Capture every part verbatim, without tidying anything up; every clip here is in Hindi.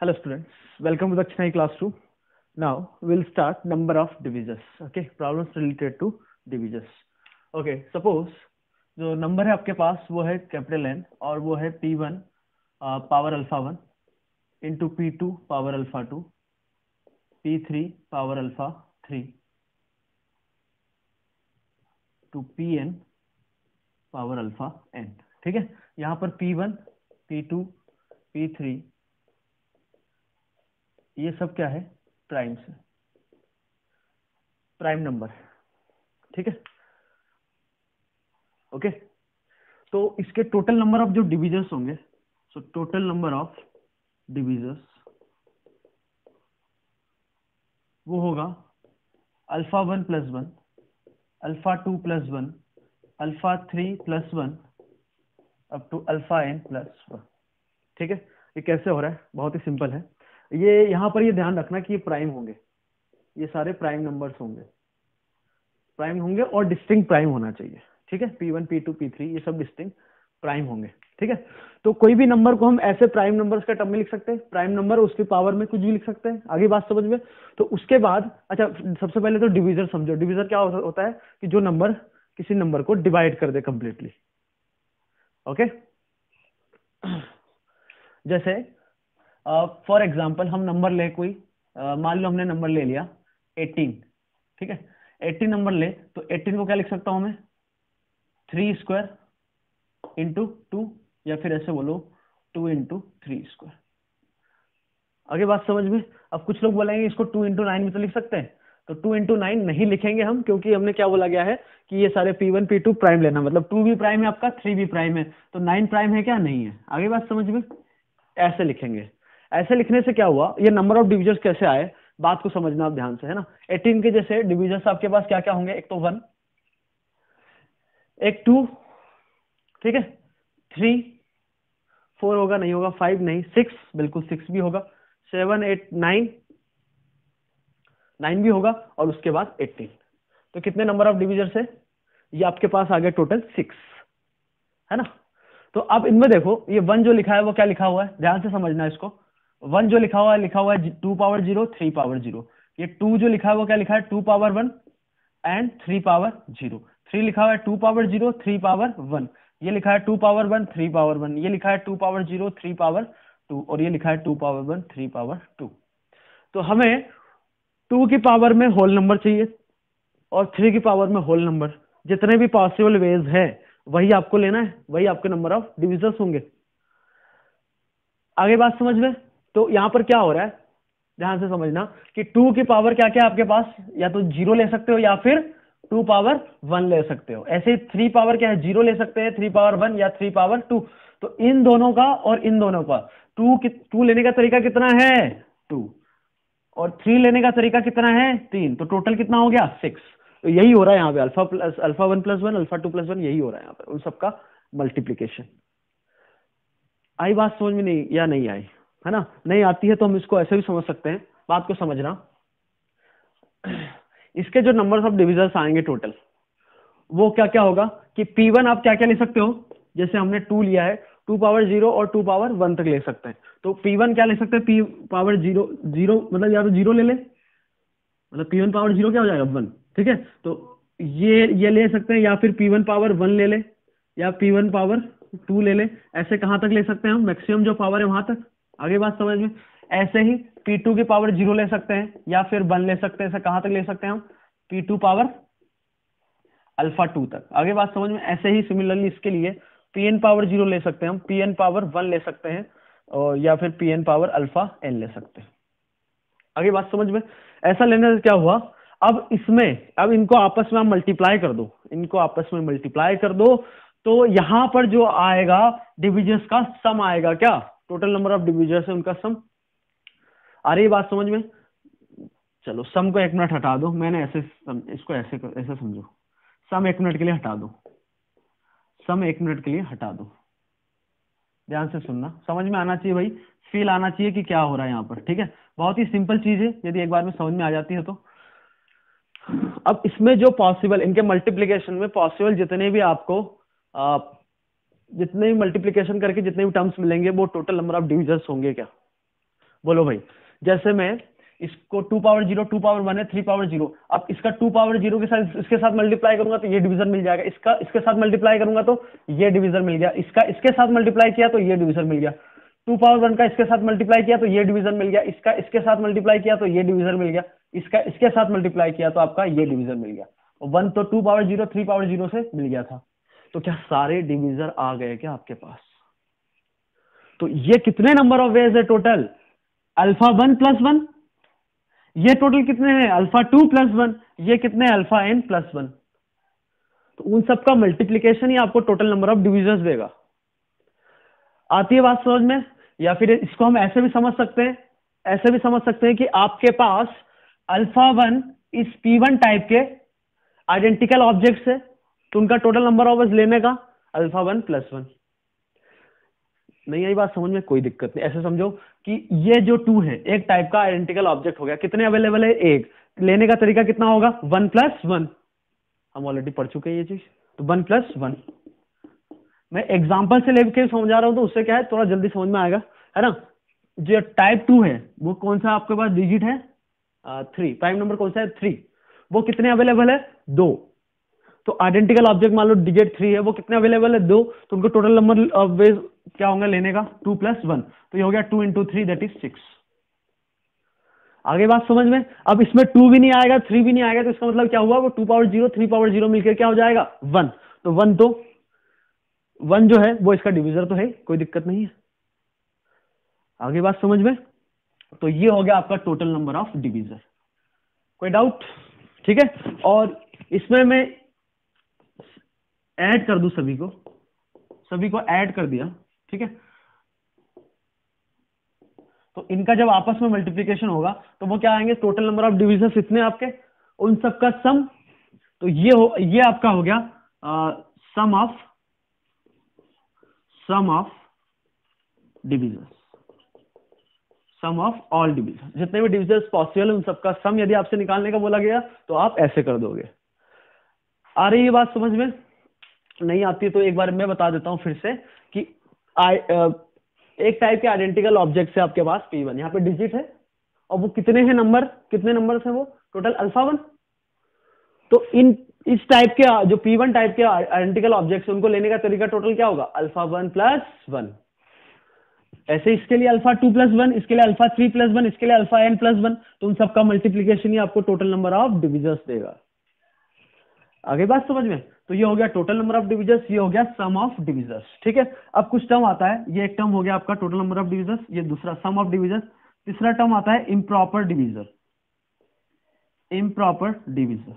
Hello students, welcome to the Kshani classroom. Now we'll start number of divisors. Okay, problems related to divisors. Okay, suppose जो नंबर है आपके पास वो है कैपिटल N और वो है P one power alpha one into P two power alpha two, P three power alpha three to Pn power alpha n. ठीक है, यहाँ पर P one, P two, P three ये सब क्या है, प्राइम से प्राइम नंबर. ठीक है, ओके. तो इसके टोटल नंबर ऑफ जो डिविजर्स होंगे, so total number of divisors वो होगा alpha one plus one, alpha two plus one, alpha three plus one up to alpha n plus one. ठीक है, ये कैसे हो रहा है, बहुत ही सिंपल है. ये यहां पर ये ध्यान रखना कि ये प्राइम होंगे, ये सारे प्राइम नंबर्स होंगे, प्राइम होंगे और डिस्टिंक्ट प्राइम होना चाहिए. ठीक है, P one, P two, P three ये सब डिस्टिंक्ट प्राइम होंगे. ठीक है, तो कोई भी नंबर को हम ऐसे प्राइम नंबर्स का टर्म में लिख सकते हैं, प्राइम नंबर उसकी पावर में कुछ भी लिख सकते हैं. आगे बात समझ में. तो उसके बाद अच्छा, सबसे पहले तो डिविजर समझो. डिविजर क्या होता है कि जो नंबर किसी नंबर को डिवाइड कर दे कंप्लीटली. ओके, जैसे फॉर uh, एग्जाम्पल हम नंबर ले कोई, uh, मान लो हमने नंबर ले लिया एटीन. ठीक है, एटीन नंबर ले तो एटीन को क्या लिख सकता हूं मैं, थ्री स्क्वायर इंटू टू, या फिर ऐसे बोलो टू इंटू थ्री स्क्वायर. आगे बात समझ में. अब कुछ लोग बोलेंगे इसको टू इंटू नाइन में तो लिख सकते हैं, तो टू इंटू नाइन नहीं लिखेंगे हम, क्योंकि हमने क्या बोला गया है कि ये सारे P one, P two prime लेना, मतलब टू भी प्राइम है आपका, थ्री भी प्राइम है, तो नाइन प्राइम है क्या, नहीं है. आगे बात समझ में. ऐसे लिखेंगे. ऐसे लिखने से क्या हुआ, ये नंबर ऑफ डिविजर्स कैसे आए, बात को समझना आप ध्यान से, है ना. एटीन के जैसे डिविजर्स आपके पास क्या क्या होंगे, एक तो वन, एक टू, ठीक है, थ्री, फोर होगा नहीं होगा, फाइव नहीं, सिक्स बिल्कुल सिक्स भी होगा, सेवन, एट, नाइन, नाइन भी होगा, और उसके बाद एटीन. तो कितने नंबर ऑफ डिविजर्स है, ये आपके पास आ गया टोटल सिक्स, है ना. तो अब इनमें देखो, ये वन जो लिखा है वो क्या लिखा हुआ है, ध्यान से समझना इसको. वन जो लिखा हुआ है, लिखा हुआ है two power zero, three power zero. ये टू जो लिखा है वो क्या लिखा है, two power one and three power zero. Three लिखा हुआ है two power zero, three power one. ये लिखा है two power one, three power one. ये लिखा है two power zero, three power two, और ये लिखा है two power one, three power two. तो हमें टू की पावर में होल नंबर चाहिए और थ्री की पावर में होल नंबर. जितने भी पॉसिबल वेज है वही आपको लेना है, वही आपके नंबर ऑफ डिविजर्स होंगे. आगे बात समझ में. तो यहां पर क्या हो रहा है, ध्यान से समझना कि टू की पावर क्या क्या आपके पास, या तो जीरो ले सकते हो या फिर टू पावर वन ले सकते हो. ऐसे थ्री पावर क्या है, जीरो ले सकते हैं, थ्री पावर वन या थ्री पावर टू. तो इन दोनों का और इन दोनों का टू टू लेने का तरीका कितना है, टू, और थ्री लेने का तरीका कितना है, तीन. तो टोटल कितना हो गया, सिक्स. तो यही हो रहा है यहाँ पे, alpha plus alpha one plus one, alpha two plus one, यही हो रहा है यहाँ पे, उन सबका मल्टीप्लीकेशन. आई बात समझ में नहीं या नहीं आई, है ना. नहीं आती है तो हम इसको ऐसे भी समझ सकते हैं, बात को समझना. इसके जो नंबर्स ऑफ डिविजर्स आएंगे टोटल, वो क्या क्या होगा कि P वन आप क्या क्या ले सकते हो, जैसे हमने टू लिया है, टू पावर जीरो और टू पावर वन तक ले सकते हैं. तो P वन क्या ले सकते हैं, P पावर जीरो, जीरो मतलब या तो जीरो ले ले, मतलब P वन पावर जीरो क्या हो जाएगा, वन. ठीक है, तो ये ये ले सकते हैं, या फिर P वन पावर वन ले ले, या P वन पावर टू ले ले. ऐसे कहां तक ले सकते हैं हम, मैक्सिमम जो पावर है वहां तक. आगे बात समझ में. ऐसे ही P टू की पावर जीरो ले सकते हैं या फिर वन ले सकते हैं. ऐसे कहां तक ले सकते हैं हम, P two power alpha two तक. आगे बात समझ में. ऐसे ही सिमिलरली इसके लिए Pn पावर जीरो ले सकते हैं हम, Pn पावर वन ले सकते हैं, और या फिर Pn पावर अल्फा एन ले सकते हैं. आगे बात समझ में. ऐसा लेने से क्या हुआ, अब इसमें अब इनको आपस में आप मल्टीप्लाई कर दो, इनको आपस में मल्टीप्लाई कर दो, तो यहां पर जो आएगा डिविजर्स का सम आएगा, क्या, टोटल नंबर ऑफ डिविजर्स है उनका सम. आ रही बात समझ में. चलो सम को एक मिनट हटा दो, मैंने ऐसे इसको ऐसे ऐसे समझो. सम एक मिनट के लिए हटा दो, सम एक मिनट के लिए हटा दो. ध्यान से सुनना, समझ में आना चाहिए भाई, फील आना चाहिए कि क्या हो रहा है यहाँ पर. ठीक है, बहुत ही सिंपल चीज है, यदि एक बार में समझ में आ जाती है तो. अब इसमें जो पॉसिबल, इनके मल्टीप्लीकेशन में पॉसिबल जितने भी आपको आ, जितने भी मल्टीप्लीकेशन करके जितने भी टर्म्स मिलेंगे वो टोटल नंबर ऑफ डिविजर्स होंगे क्या. बोलो भाई, जैसे मैं इसको two power zero, two power one है, थ्री पावर जीरो, अब इसका टू पावर जीरो के साथ इसके साथ मल्टीप्लाई करूंगा तो ये डिवीजन मिल जाएगा, इसका इसके साथ मल्टीप्लाई करूंगा तो ये डिवीजन मिल गया, इसका इसके साथ मल्टीप्लाई किया तो ये डिवीजन मिल गया, टू पावर वन का इसके साथ मल्टीप्लाई किया तो ये डिवीजन मिल गया, इसका इसके साथ मल्टीप्लाई किया तो ये डिवीजन मिल गया, इसका इसके साथ मल्टीप्लाई किया तो आपका ये डिवीजन मिल गया। और वन तो two power zero, three power zero से मिल गया था। तो क्या सारे डिवीजर आ गए क्या आपके पास? तो ये कितने नंबर ऑफ वेज है total? Alpha one plus one, ये टोटल कितने हैं? अल्फा टू प्लस वन, ये कितने? Alpha n plus one. तो उन सबका मल्टीप्लीकेशन ही आपको टोटल नंबर ऑफ डिविजन्स देगा। आती है बात समझ में? या फिर इसको हम ऐसे भी समझ सकते हैं, ऐसे भी समझ सकते हैं कि आपके पास अल्फा वन इस पी वन टाइप के आइडेंटिकल ऑब्जेक्ट्स है, तो उनका टोटल नंबर ऑफ वेज लेने का अल्फा वन प्लस वन। नहीं आई बात समझ में? कोई दिक्कत नहीं। ऐसे समझो कि ये जो टू है एक टाइप का आइडेंटिकल ऑब्जेक्ट हो गया, कितने अवेलेबल है? एक। लेने का तरीका कितना होगा? वन प्लस वन, हम ऑलरेडी पढ़ चुके हैं ये चीज, तो वन प्लस वन। मैं एग्जाम्पल से लेके समझा रहा हूं तो उससे क्या है, थोड़ा जल्दी समझ में आएगा, है ना। जो टाइप टू है वो कौन सा आपके पास डिजिट है? थ्री। प्राइम नंबर कौन सा है? थ्री। वो कितने अवेलेबल है? दो। तो आइडेंटिकल ऑब्जेक्ट मान लो डिजिट थ्री है, वो कितने अवेलेबल है? दो। तो उनको टोटल नंबर ऑफ वेज क्या होंगे लेने का? Two plus one. तो ये हो गया two into three that is six. आगे बात समझ में? अब इसमें टू भी नहीं आएगा, थ्री भी नहीं आएगा, तो इसका मतलब क्या हुआ? वो two power zero, three power zero मिलकर क्या हो जाएगा? वन। तो वन तो वन जो है वो इसका डिविजर तो है, कोई दिक्कत नहीं है। आगे बात समझ में? तो ये हो गया आपका टोटल नंबर ऑफ डिविजर। कोई डाउट? ठीक है। और इसमें मैं ऐड कर दूं सभी को, सभी को ऐड कर दिया, ठीक है। तो इनका जब आपस में मल्टीप्लिकेशन होगा तो वो क्या आएंगे? टोटल नंबर ऑफ डिविजन्स इतने आपके, उन सबका सम। तो ये हो, ये आपका हो गया sum of sum of divisions, sum of all division. जितने भी डिविजन्स पॉसिबल है उन सबका सम यदि आपसे निकालने का बोला गया तो आप ऐसे कर दोगे। आ रही है बात समझ में? नहीं आती तो एक बार मैं बता देता हूं फिर से कि आई एक टाइप के आइडेंटिकल ऑब्जेक्ट है आपके पास पी वन, यहाँ पे डिजिट है और वो कितने हैं नंबर? कितने नंबर है वो? Total alpha one. तो इन इस टाइप के जो पी वन टाइप के आइडेंटिकल ऑब्जेक्ट्स उनको लेने का तरीका टोटल क्या होगा? Alpha one plus one. ऐसे इसके लिए अल्फा टू प्लस वन, इसके लिए अल्फा थ्री प्लस वन, इसके लिए अल्फा एन प्लस वन। तो उन सबका मल्टीप्लीकेशन ही आपको टोटल नंबर ऑफ डिविजर्स देगा। आगे बात समझ में? तो ये हो गया टोटल नंबर ऑफ डिविजर्स, ये हो गया सम ऑफ डिविजर्स, ठीक है। अब कुछ टर्म आता है, ये एक टर्म हो गया आपका टोटल नंबर ऑफ डिविजर्स, ये दूसरा सम ऑफ डिविजर्स। तीसरा टर्म आता है इम्प्रॉपर डिविजर, इम्प्रॉपर डिविजर।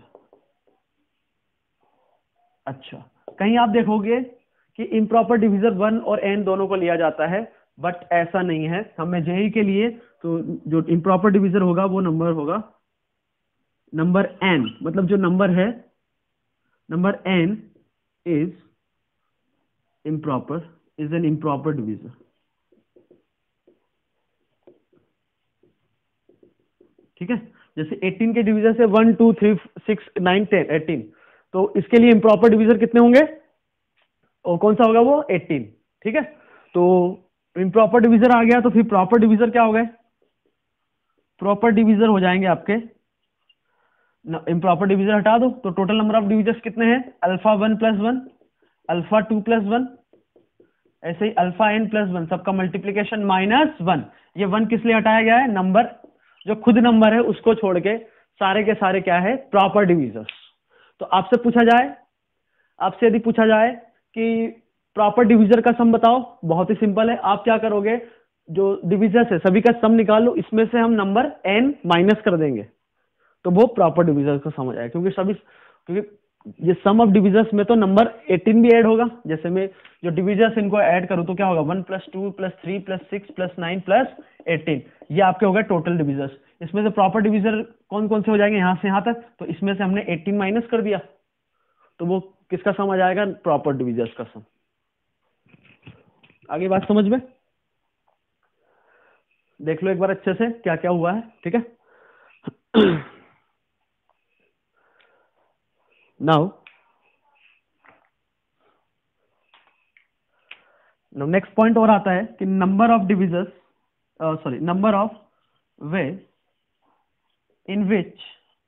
अच्छा, कहीं आप देखोगे कि इम्प्रॉपर डिविजर वन और एन दोनों को लिया जाता है, बट ऐसा नहीं है। हमें जेई के लिए तो जो इम्प्रॉपर डिविजर होगा वो नंबर होगा नंबर एन, मतलब जो नंबर है number n is improper, is an improper divisor, ठीक है। जैसे अठारह के डिवीजर से one two three six nine ten eighteen, तो इसके लिए इम्प्रॉपर डिवीजर कितने होंगे? और कौन सा होगा वो? अठारह, ठीक है। तो इम्प्रॉपर डिवीजर आ गया, तो फिर प्रॉपर डिवीजर क्या हो गए? प्रॉपर डिवीजर हो जाएंगे आपके, इम्प्रॉपर डिवीजर हटा दो तो टोटल नंबर ऑफ डिविजर्स कितने हैं? Alpha one plus one, alpha two plus one, ऐसे ही अल्फा एन प्लस वन, सबका मल्टीप्लीकेशन माइनस वन। ये वन किस लिए हटाया गया है? नंबर जो खुद नंबर है उसको छोड़ के सारे के सारे क्या है? Proper divisors. तो आपसे पूछा जाए, आपसे यदि पूछा जाए कि प्रॉपर डिविजर का सम बताओ, बहुत ही सिंपल है। आप क्या करोगे? जो डिविजर्स है सभी का सम निकालो, इसमें से हम नंबर एन माइनस कर देंगे तो वो प्रॉपर डिविजर्स का सम आ जाएगा। क्योंकि सभी क्योंकि ये सम ऑफ डिविजर्स में तो नंबर अठारह भी ऐड होगा। जैसे मैं जो डिविजर्स इनको ऐड करूं तो क्या होगा? One plus two plus three plus six plus nine plus eighteen, ये आपके हो गए टोटल डिविजर्स। इसमें से प्रॉपर डिविजर कौन कौन से हो जाएंगे? यहां से यहां तक, तो इसमें से हमने अठारह माइनस कर दिया तो वो किसका सम आ जाएगा? प्रॉपर डिविजर्स का सम। आगे बात समझ में? देख लो एक बार अच्छे से क्या क्या हुआ है, ठीक है। नाउ नेक्स्ट पॉइंट और आता है कि number of divisors sorry number of ways in which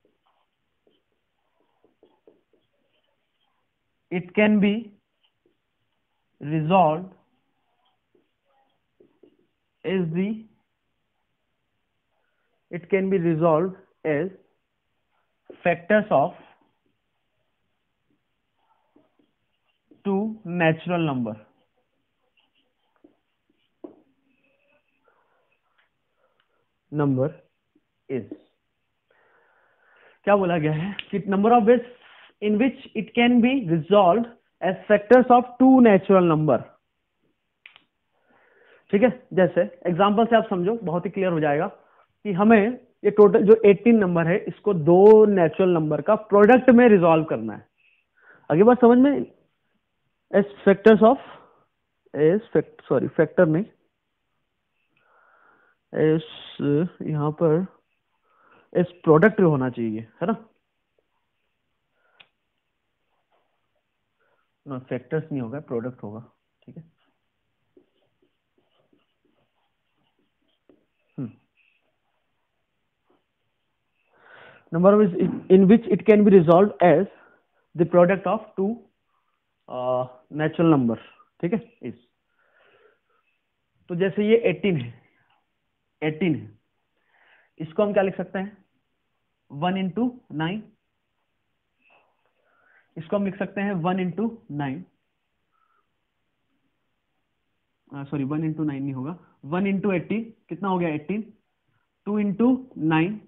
it can be resolved is the it can be resolved as factors of two natural number. Number is क्या बोला गया है कि number of ways in which it can be resolve as factors of two natural number. ठीक है, जैसे एग्जांपल से आप समझो, बहुत ही क्लियर हो जाएगा कि हमें ये टोटल जो अठारह नंबर है इसको दो नेचुरल नंबर का प्रोडक्ट में रिजॉल्व करना है. आगे बात समझ में, as factors of as fact sorry factor नहीं, एज यहां पर एज प्रोडक्ट होना चाहिए, है ना. ना फैक्टर्स नहीं होगा, प्रोडक्ट होगा. ठीक है, number is in which it can be resolved as the product of two uh, natural number. ठीक है, इस तो जैसे ये अठारह है, अठारह है, इसको हम क्या लिख सकते हैं, वन इंटू नाइन. इसको हम लिख सकते हैं one into nine, sorry one into nine नहीं होगा, वन इंटू एटीन कितना हो गया एटीन, टू इंटू नाइन.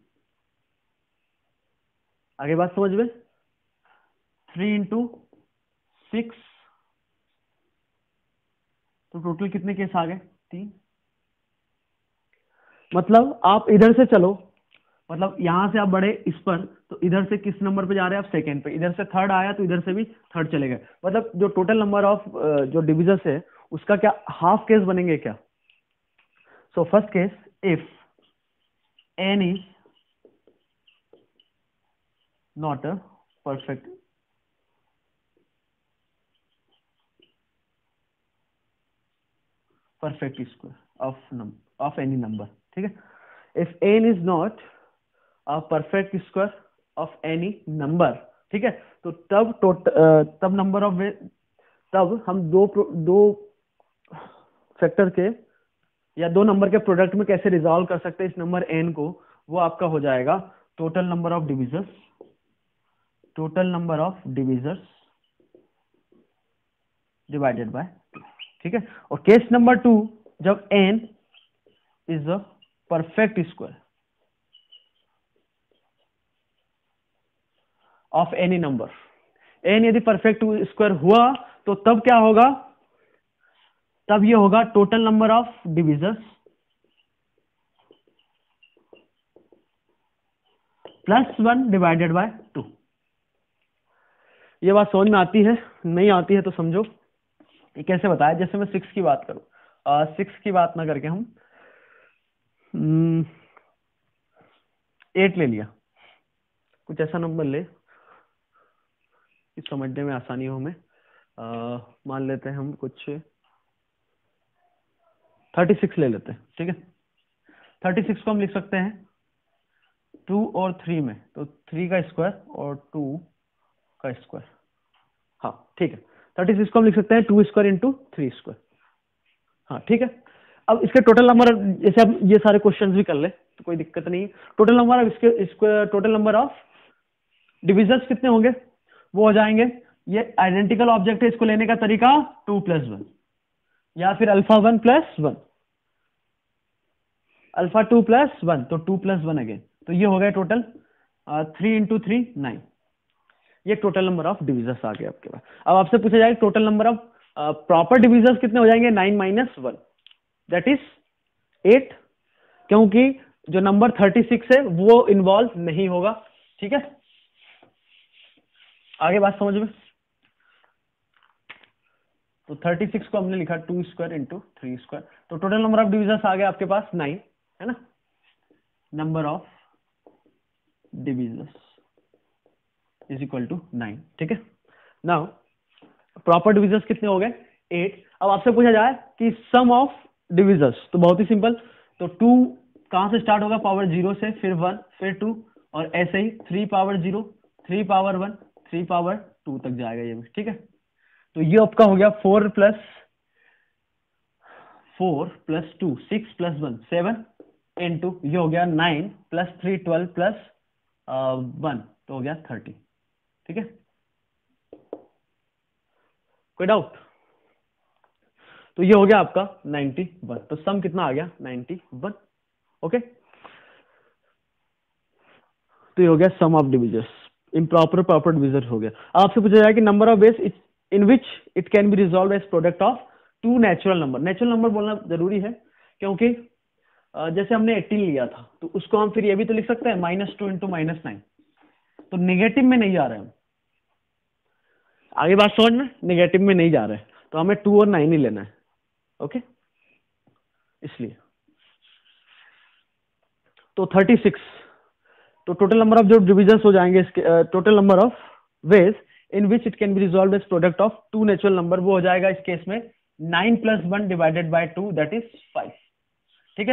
आगे बात समझ में, थ्री इंटू सिक्स, तो टोटल कितने केस आ गए, तीन. मतलब आप इधर से चलो, मतलब यहां से आप बढ़े इस पर, तो इधर से किस नंबर पे जा रहे हैं आप, सेकंड पे. इधर से थर्ड आया तो इधर से भी थर्ड चले गए. मतलब जो टोटल नंबर ऑफ जो डिविजर्स है उसका क्या हाफ केस बनेंगे क्या. So first case, if n is not a perfect perfect square of num of any number. ठीक है, if n is not a perfect square of any number, ठीक है, तो तब टोटल तब नंबर ऑफ तब हम दो दो फैक्टर के या दो नंबर के प्रोडक्ट में कैसे रिजॉल्व कर सकते हैं इस नंबर n को, वो आपका हो जाएगा total number of divisors, total number of divisors divided by two. ठीक है, और केस नंबर टू, जब n is a perfect square of any number, n यदि परफेक्ट स्क्वायर हुआ तो तब क्या होगा, तब ये होगा total number of divisors plus one divided by two. ये बात समझ में आती है, नहीं आती है तो समझो ये कैसे बताया. जैसे मैं सिक्स की बात करूं, सिक्स की बात ना करके हम एट ले लिया, कुछ ऐसा नंबर ले कि समझने में आसानी हो. हमें मान लेते हैं हम कुछ थर्टी सिक्स ले लेते हैं. ठीक है, थर्टी सिक्स को हम लिख सकते हैं टू और थ्री में, तो थ्री का स्क्वायर और टू का स्क्वायर. हाँ ठीक है, थर्टी सिक्स को हम लिख सकते हैं two square into three square. हाँ ठीक है, अब इसके टोटल नंबर, जैसे अब ये सारे क्वेश्चंस भी कर ले तो कोई दिक्कत नहीं है. टोटल नंबर ऑफ इसके इसके टोटल नंबर ऑफ डिविजर्स कितने होंगे, वो हो जाएंगे, ये आइडेंटिकल ऑब्जेक्ट है, इसको लेने का तरीका टू प्लस वन या फिर alpha one plus one, alpha two plus one, तो टू प्लस वन अगेन, तो ये हो गया total three into three nine. ये टोटल नंबर ऑफ डिविजर्स आ गया आपके पास. अब आपसे पूछा जाएगा total number of proper divisors कितने हो जाएंगे, nine minus one, that is eight, क्योंकि जो नंबर थर्टी सिक्स है वो इन्वॉल्व नहीं होगा. ठीक है, आगे बात समझ में. तो थर्टी सिक्स को हमने लिखा two square into three square, तो टोटल नंबर ऑफ डिविजर्स आ गया आपके पास नाइन, है ना. Number of divisors is equal to nine. ठीक है, नाउ प्रॉपर डिविजर्स कितने हो गए, एट. अब आपसे पूछा जाए कि सम ऑफ डिविजर्स, तो बहुत ही सिंपल, तो टू कहाँ से स्टार्ट होगा, पावर जीरो से, फिर वन, फिर टू, और ऐसे ही three power zero, three power one, three power two तक जाएगा ये भी, ठीक है। तो ये आपका हो गया four plus four plus two six plus one seven into ये हो गया nine plus three twelve plus one तो हो गया थर्टी, ठीक है। कोई डाउट? तो ये हो गया आपका नाइन्टी वन, तो सम कितना आ गया नाइन्टी वन, ओके। तो ये हो गया sum of divisors, improper proper divisor हो गया। आपसे पूछा जाए कि number of ways in which it can be resolve as product of two natural number. Natural number बोलना जरूरी है क्योंकि जैसे हमने एटीन लिया था तो उसको हम फिर ये भी तो लिख सकते हैं minus two into minus nine, तो निगेटिव में नहीं जा रहे हम, आगे बात समझ में, निगेटिव में नहीं जा रहे, तो हमें टू और नाइन ही लेना है, ओके। इसलिए तो थर्टी सिक्स, तो टोटल नंबर ऑफ जो डिविजन्स हो जाएंगे इसके, total number of ways in which it can be resolve as product of two natural number, वो हो जाएगा इस केस में nine plus one divided by two that is five, ठीक है।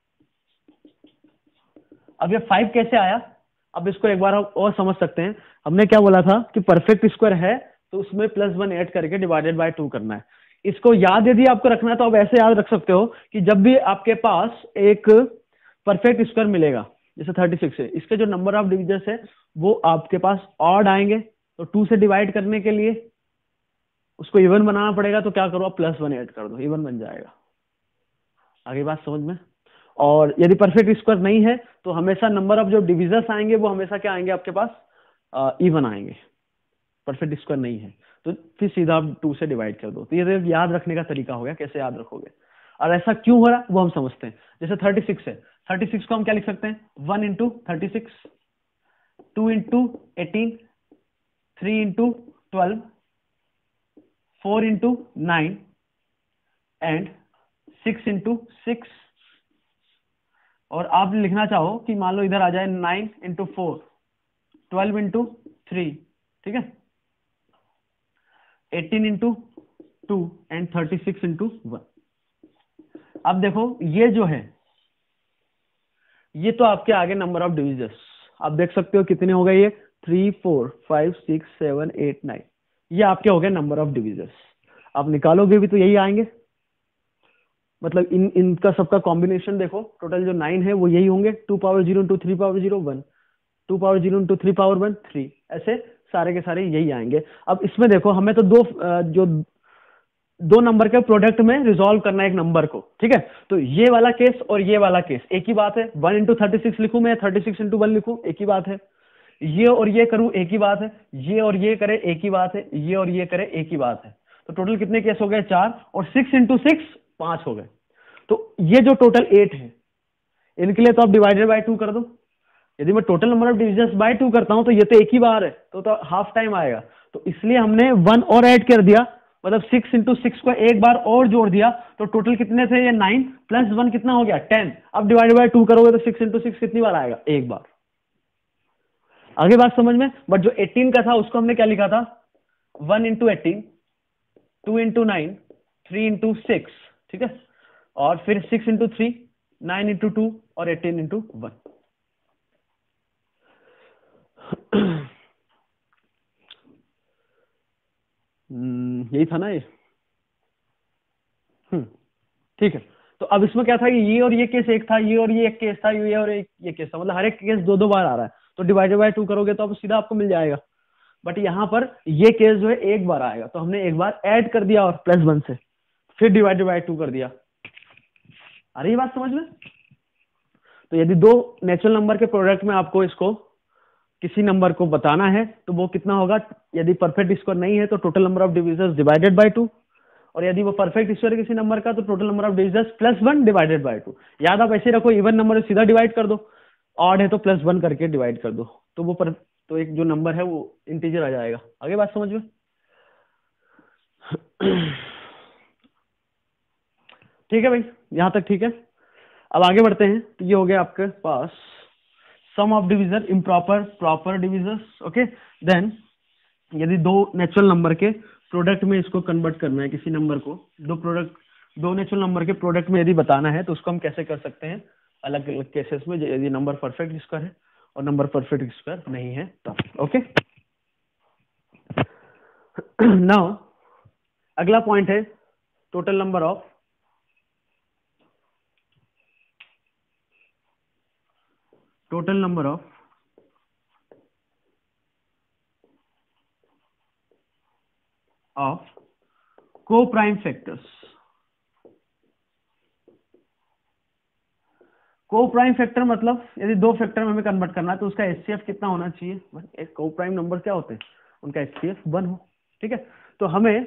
अब ये फाइव कैसे आया, अब इसको एक बार और समझ सकते हैं। हमने क्या बोला था कि परफेक्ट स्क्वायर है तो उसमें प्लस वन ऐड करके डिवाइडेड बाय टू करना है। इसको याद यदि आपको रखना है तो आप ऐसे याद रख सकते हो कि जब भी आपके पास एक परफेक्ट स्क्वायर मिलेगा जैसे थर्टी सिक्स है, इसके जो नंबर ऑफ डिविजर्स है वो आपके पास ऑड आएंगे, तो टू से डिवाइड करने के लिए उसको इवन बनाना पड़ेगा, तो क्या करो आप प्लस वन ऐड कर दो, इवन बन जाएगा। आगे बात समझ में। और यदि परफेक्ट स्क्वायर नहीं है तो हमेशा नंबर ऑफ जो डिविजर्स आएंगे वो हमेशा क्या आएंगे आपके पास, इवन आएंगे। परफेक्ट स्क्वायर नहीं है तो फिर सीधा आप टू से डिवाइड कर दो। तो ये याद रखने का तरीका हो गया, कैसे याद रखोगे और ऐसा क्यों हो रहा है वो हम समझते हैं। जैसे थर्टी सिक्स है, थर्टी सिक्स को हम क्या लिख सकते हैं, one into thirty six, two into eighteen, three into twelve, four into nine and six into six. और आप लिखना चाहो कि मान लो इधर आ जाए nine into four, twelve into three, ठीक है, eighteen into two and thirty six into one. अब देखो ये जो है ये तो आपके आगे नंबर ऑफ डिविजर्स आप देख सकते हो कितने हो गए, ये three four five six seven eight nine, ये आपके हो गए नंबर ऑफ डिविजर्स। आप निकालोगे भी तो यही आएंगे, मतलब इन इनका सबका कॉम्बिनेशन देखो, टोटल जो नाइन है वो यही होंगे, two power zero into three power zero one, two power zero into three power one three, ऐसे सारे के सारे यही आएंगे। अब इसमें देखो हमें तो दो जो दो नंबर के प्रोडक्ट में रिजॉल्व करना है एक नंबर को, ठीक है। तो ये वाला केस और ये वाला केस एक ही बात है, वन इंटू थर्टी सिक्स लिखूं मैं, थर्टी सिक्स इंटू वन लिखूं एक ही बात है, ये और ये करूं एक ही बात है, ये और ये करे एक ही बात है, ये और ये करे एक ही बात है। तो टोटल कितने केस हो गए, चार, और सिक्स इंटू सिक्स पांच हो गए। तो ये जो टोटल एट है इनके लिए तो आप डिवाइडेड बाय टू कर दो। यदि मैं total number of divisions by two करता हूं तो ये तो एक ही बार है, तो, तो हाफ टाइम आएगा, तो इसलिए हमने वन और ऐड कर दिया, मतलब सिक्स इंटू सिक्स को एक बार और जोड़ दिया, तो टोटल कितने थे ये नाइन, प्लस वन कितना हो गया टेन। अब डिवाइडेड बाय टू करोगे तो सिक्स इंटू सिक्स कितनी बार आएगा, एक बार। आगे बात समझ में। बट जो एटीन का था उसको हमने क्या लिखा था, one into eighteen, two into nine, three into six, ठीक है, और फिर six into three, nine into two और एटीन इंटू वन। यही था ना ये, हम्म ठीक है। तो अब इसमें क्या था कि ये और ये केस एक था, ये और ये एक केस था, ये और एक ये केस था, मतलब हर एक केस दो दो बार आ रहा है, तो डिवाइडेड बाय टू करोगे तो अब सीधा आपको मिल जाएगा। बट यहाँ पर ये केस जो है एक बार आएगा, तो हमने एक बार ऐड कर दिया और प्लस वन से, फिर डिवाइडेड बाय टू कर दिया। आ रही बात समझ में। तो यदि दो नेचुरल नंबर के प्रोडक्ट में आपको इसको किसी नंबर को बताना है तो वो कितना होगा, यदि परफेक्ट स्क्वायर नहीं है तो total number of divisors divided by two, और यदि वो परफेक्ट स्क्वायर किसी नंबर का तो total number of divisors plus one divided by two. याद आप ऐसे रखो, इवन नंबर सीधा डिवाइड कर दो, ऑड है तो प्लस वन करके डिवाइड कर दो, तो वो पर तो एक जो नंबर है वो इंटीजर आ जाएगा। आगे बात समझ में। ठीक है भाई, यहां तक ठीक है। अब आगे बढ़ते हैं। तो ये हो गया आपके पास sum of division, improper, proper divisors, okay. Then यदि दो नेचुरल नंबर के प्रोडक्ट में इसको कन्वर्ट करना है, किसी नंबर को दो प्रोडक्ट दो नेचुरल नंबर के प्रोडक्ट में यदि बताना है तो उसको हम कैसे कर सकते हैं, अलग अलग केसेस में, यदि नंबर परफेक्ट स्क्वायर है और नंबर परफेक्ट स्क्वायर नहीं है तब। ओके, नाउ अगला पॉइंट है total number of total number of of को prime factors. Coprime factor मतलब यदि दो फैक्टर में हमें कन्वर्ट करना है तो उसका एचसीएफ कितना होना चाहिए, एक को प्राइम नंबर क्या होते हैं, उनका एचसीएफ वन हो। ठीक है, तो हमें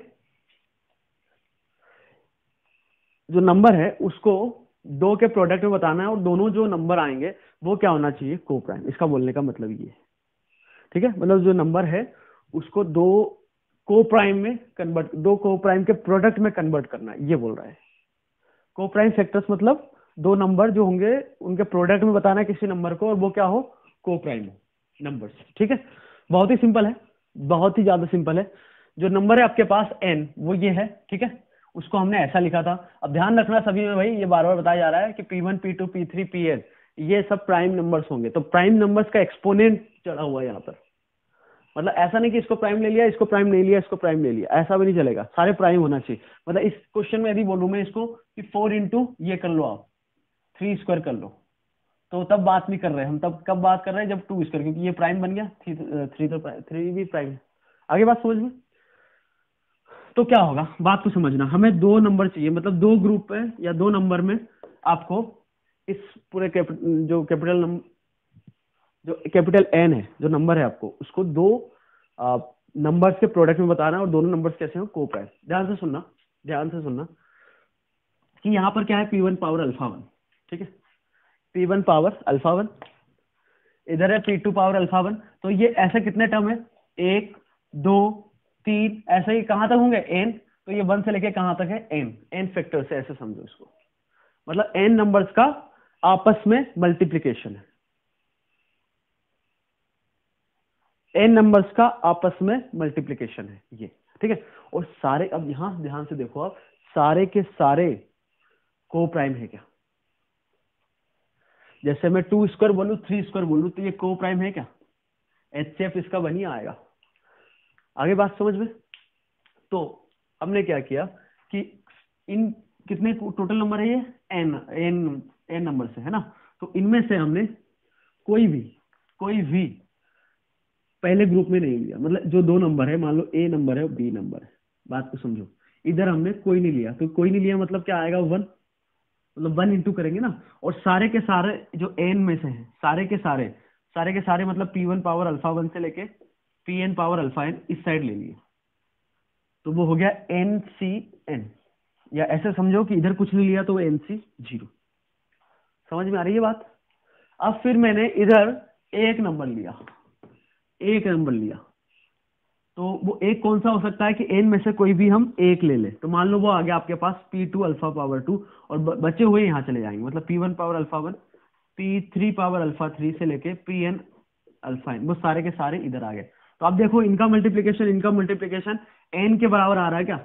जो नंबर है उसको दो के प्रोडक्ट में बताना है और दोनों जो नंबर आएंगे वो क्या होना चाहिए, को प्राइम। इसका बोलने का मतलब ये है। ठीक है, मतलब जो नंबर है उसको दो को प्राइम में कन्वर्ट, दो को प्राइम के प्रोडक्ट में कन्वर्ट करना है, ये बोल रहा है। को प्राइम फैक्टर्स मतलब दो नंबर जो होंगे उनके प्रोडक्ट में बताना है किसी नंबर को और वो क्या हो, को प्राइम हो नंबर्स। ठीक है, बहुत ही सिंपल है, बहुत ही ज्यादा सिंपल है। जो नंबर है आपके पास एन, वो ये है। ठीक है, उसको हमने ऐसा लिखा था। अब ध्यान रखना सभी में भाई, ये बार बार बताया जा रहा है कि P one, P two, P three, P N ये सब प्राइम नंबर्स होंगे। तो प्राइम नंबर्स का एक्सपोनेंट चढ़ा हुआ है यहाँ पर। मतलब ऐसा नहीं कि इसको प्राइम ले लिया, इसको प्राइम नहीं लिया, इसको प्राइम ले लिया, ऐसा भी नहीं चलेगा, सारे प्राइम होना चाहिए। मतलब इस क्वेश्चन में यदि बोलूं मैं इसको कि फोर इंटू ये कर लो, आप थ्री स्क्वायर कर लो, तो तब बात नहीं कर रहे हम, तब कब बात कर रहे हैं, जब टू स्क्वायर, क्योंकि ये प्राइम बन गया, थ्री थ्री तो थ्री भी प्राइम है। आगे बात समझ में? तो क्या होगा, बात को समझना, हमें दो नंबर चाहिए, मतलब दो ग्रुप है या दो नंबर में आपको इस पूरे कैपिट, जो कैपिटल नंबर, जो कैपिटल एन है, जो नंबर है आपको उसको दो नंबर्स के प्रोडक्ट में बताना है और दोनों नंबर्स कैसे हो, को प्राइम। ध्यान से सुनना, ध्यान से सुनना कि यहाँ पर क्या है, P one power alpha one. ठीक है, P one power alpha one, इधर है P two power alpha one. तो ये ऐसे कितने टर्म है, एक दो तीन, ऐसे ही कहां तक होंगे, एन। तो ये वन से लेके कहां तक है, एन। एन फैक्टर से ऐसे समझो इसको, मतलब एन नंबर्स का आपस में मल्टीप्लीकेशन है, एन नंबर्स का आपस में मल्टीप्लीकेशन है ये। ठीक है, और सारे, अब यहां ध्यान से देखो आप, सारे के सारे को प्राइम है क्या? जैसे मैं टू स्क्वायर बोलूं, थ्री स्क्वायर बोलूं, तो ये को प्राइम है क्या? एचसीएफ इसका बनी आएगा। आगे बात समझ में? तो हमने क्या किया कि इन कितने टोटल नंबर है ये, एन एन एन नंबर से है ना, तो इनमें से हमने कोई भी कोई भी पहले ग्रुप में नहीं लिया। मतलब जो दो नंबर है, मान लो ए नंबर है और बी नंबर है, बात को समझो, इधर हमने कोई नहीं लिया, तो कोई नहीं लिया मतलब क्या आएगा, वन। मतलब वन इंटू करेंगे ना, और सारे के सारे जो एन में से हैं, सारे के सारे सारे के सारे मतलब P one power alpha one से लेके P N power alpha N इस साइड ले लिए, तो वो हो गया एन सी एन। या ऐसे समझो कि इधर कुछ नहीं लिया तो वो एन सी जीरो। समझ में आ रही है बात? अब फिर मैंने इधर एक नंबर लिया, एक नंबर लिया, तो वो एक कौन सा हो सकता है कि एन में से कोई भी हम एक ले ले। तो मान लो वो आ गया आपके पास P two alpha power two, और बचे हुए यहाँ चले जाएंगे, मतलब P one power alpha one, P three power alpha three से लेके पी एन अल्फा एन, वो सारे के सारे इधर आ गए। तो आप देखो इनका मल्टीप्लीकेशन, इनका मल्टीप्लीकेशन एन के बराबर आ रहा है क्या?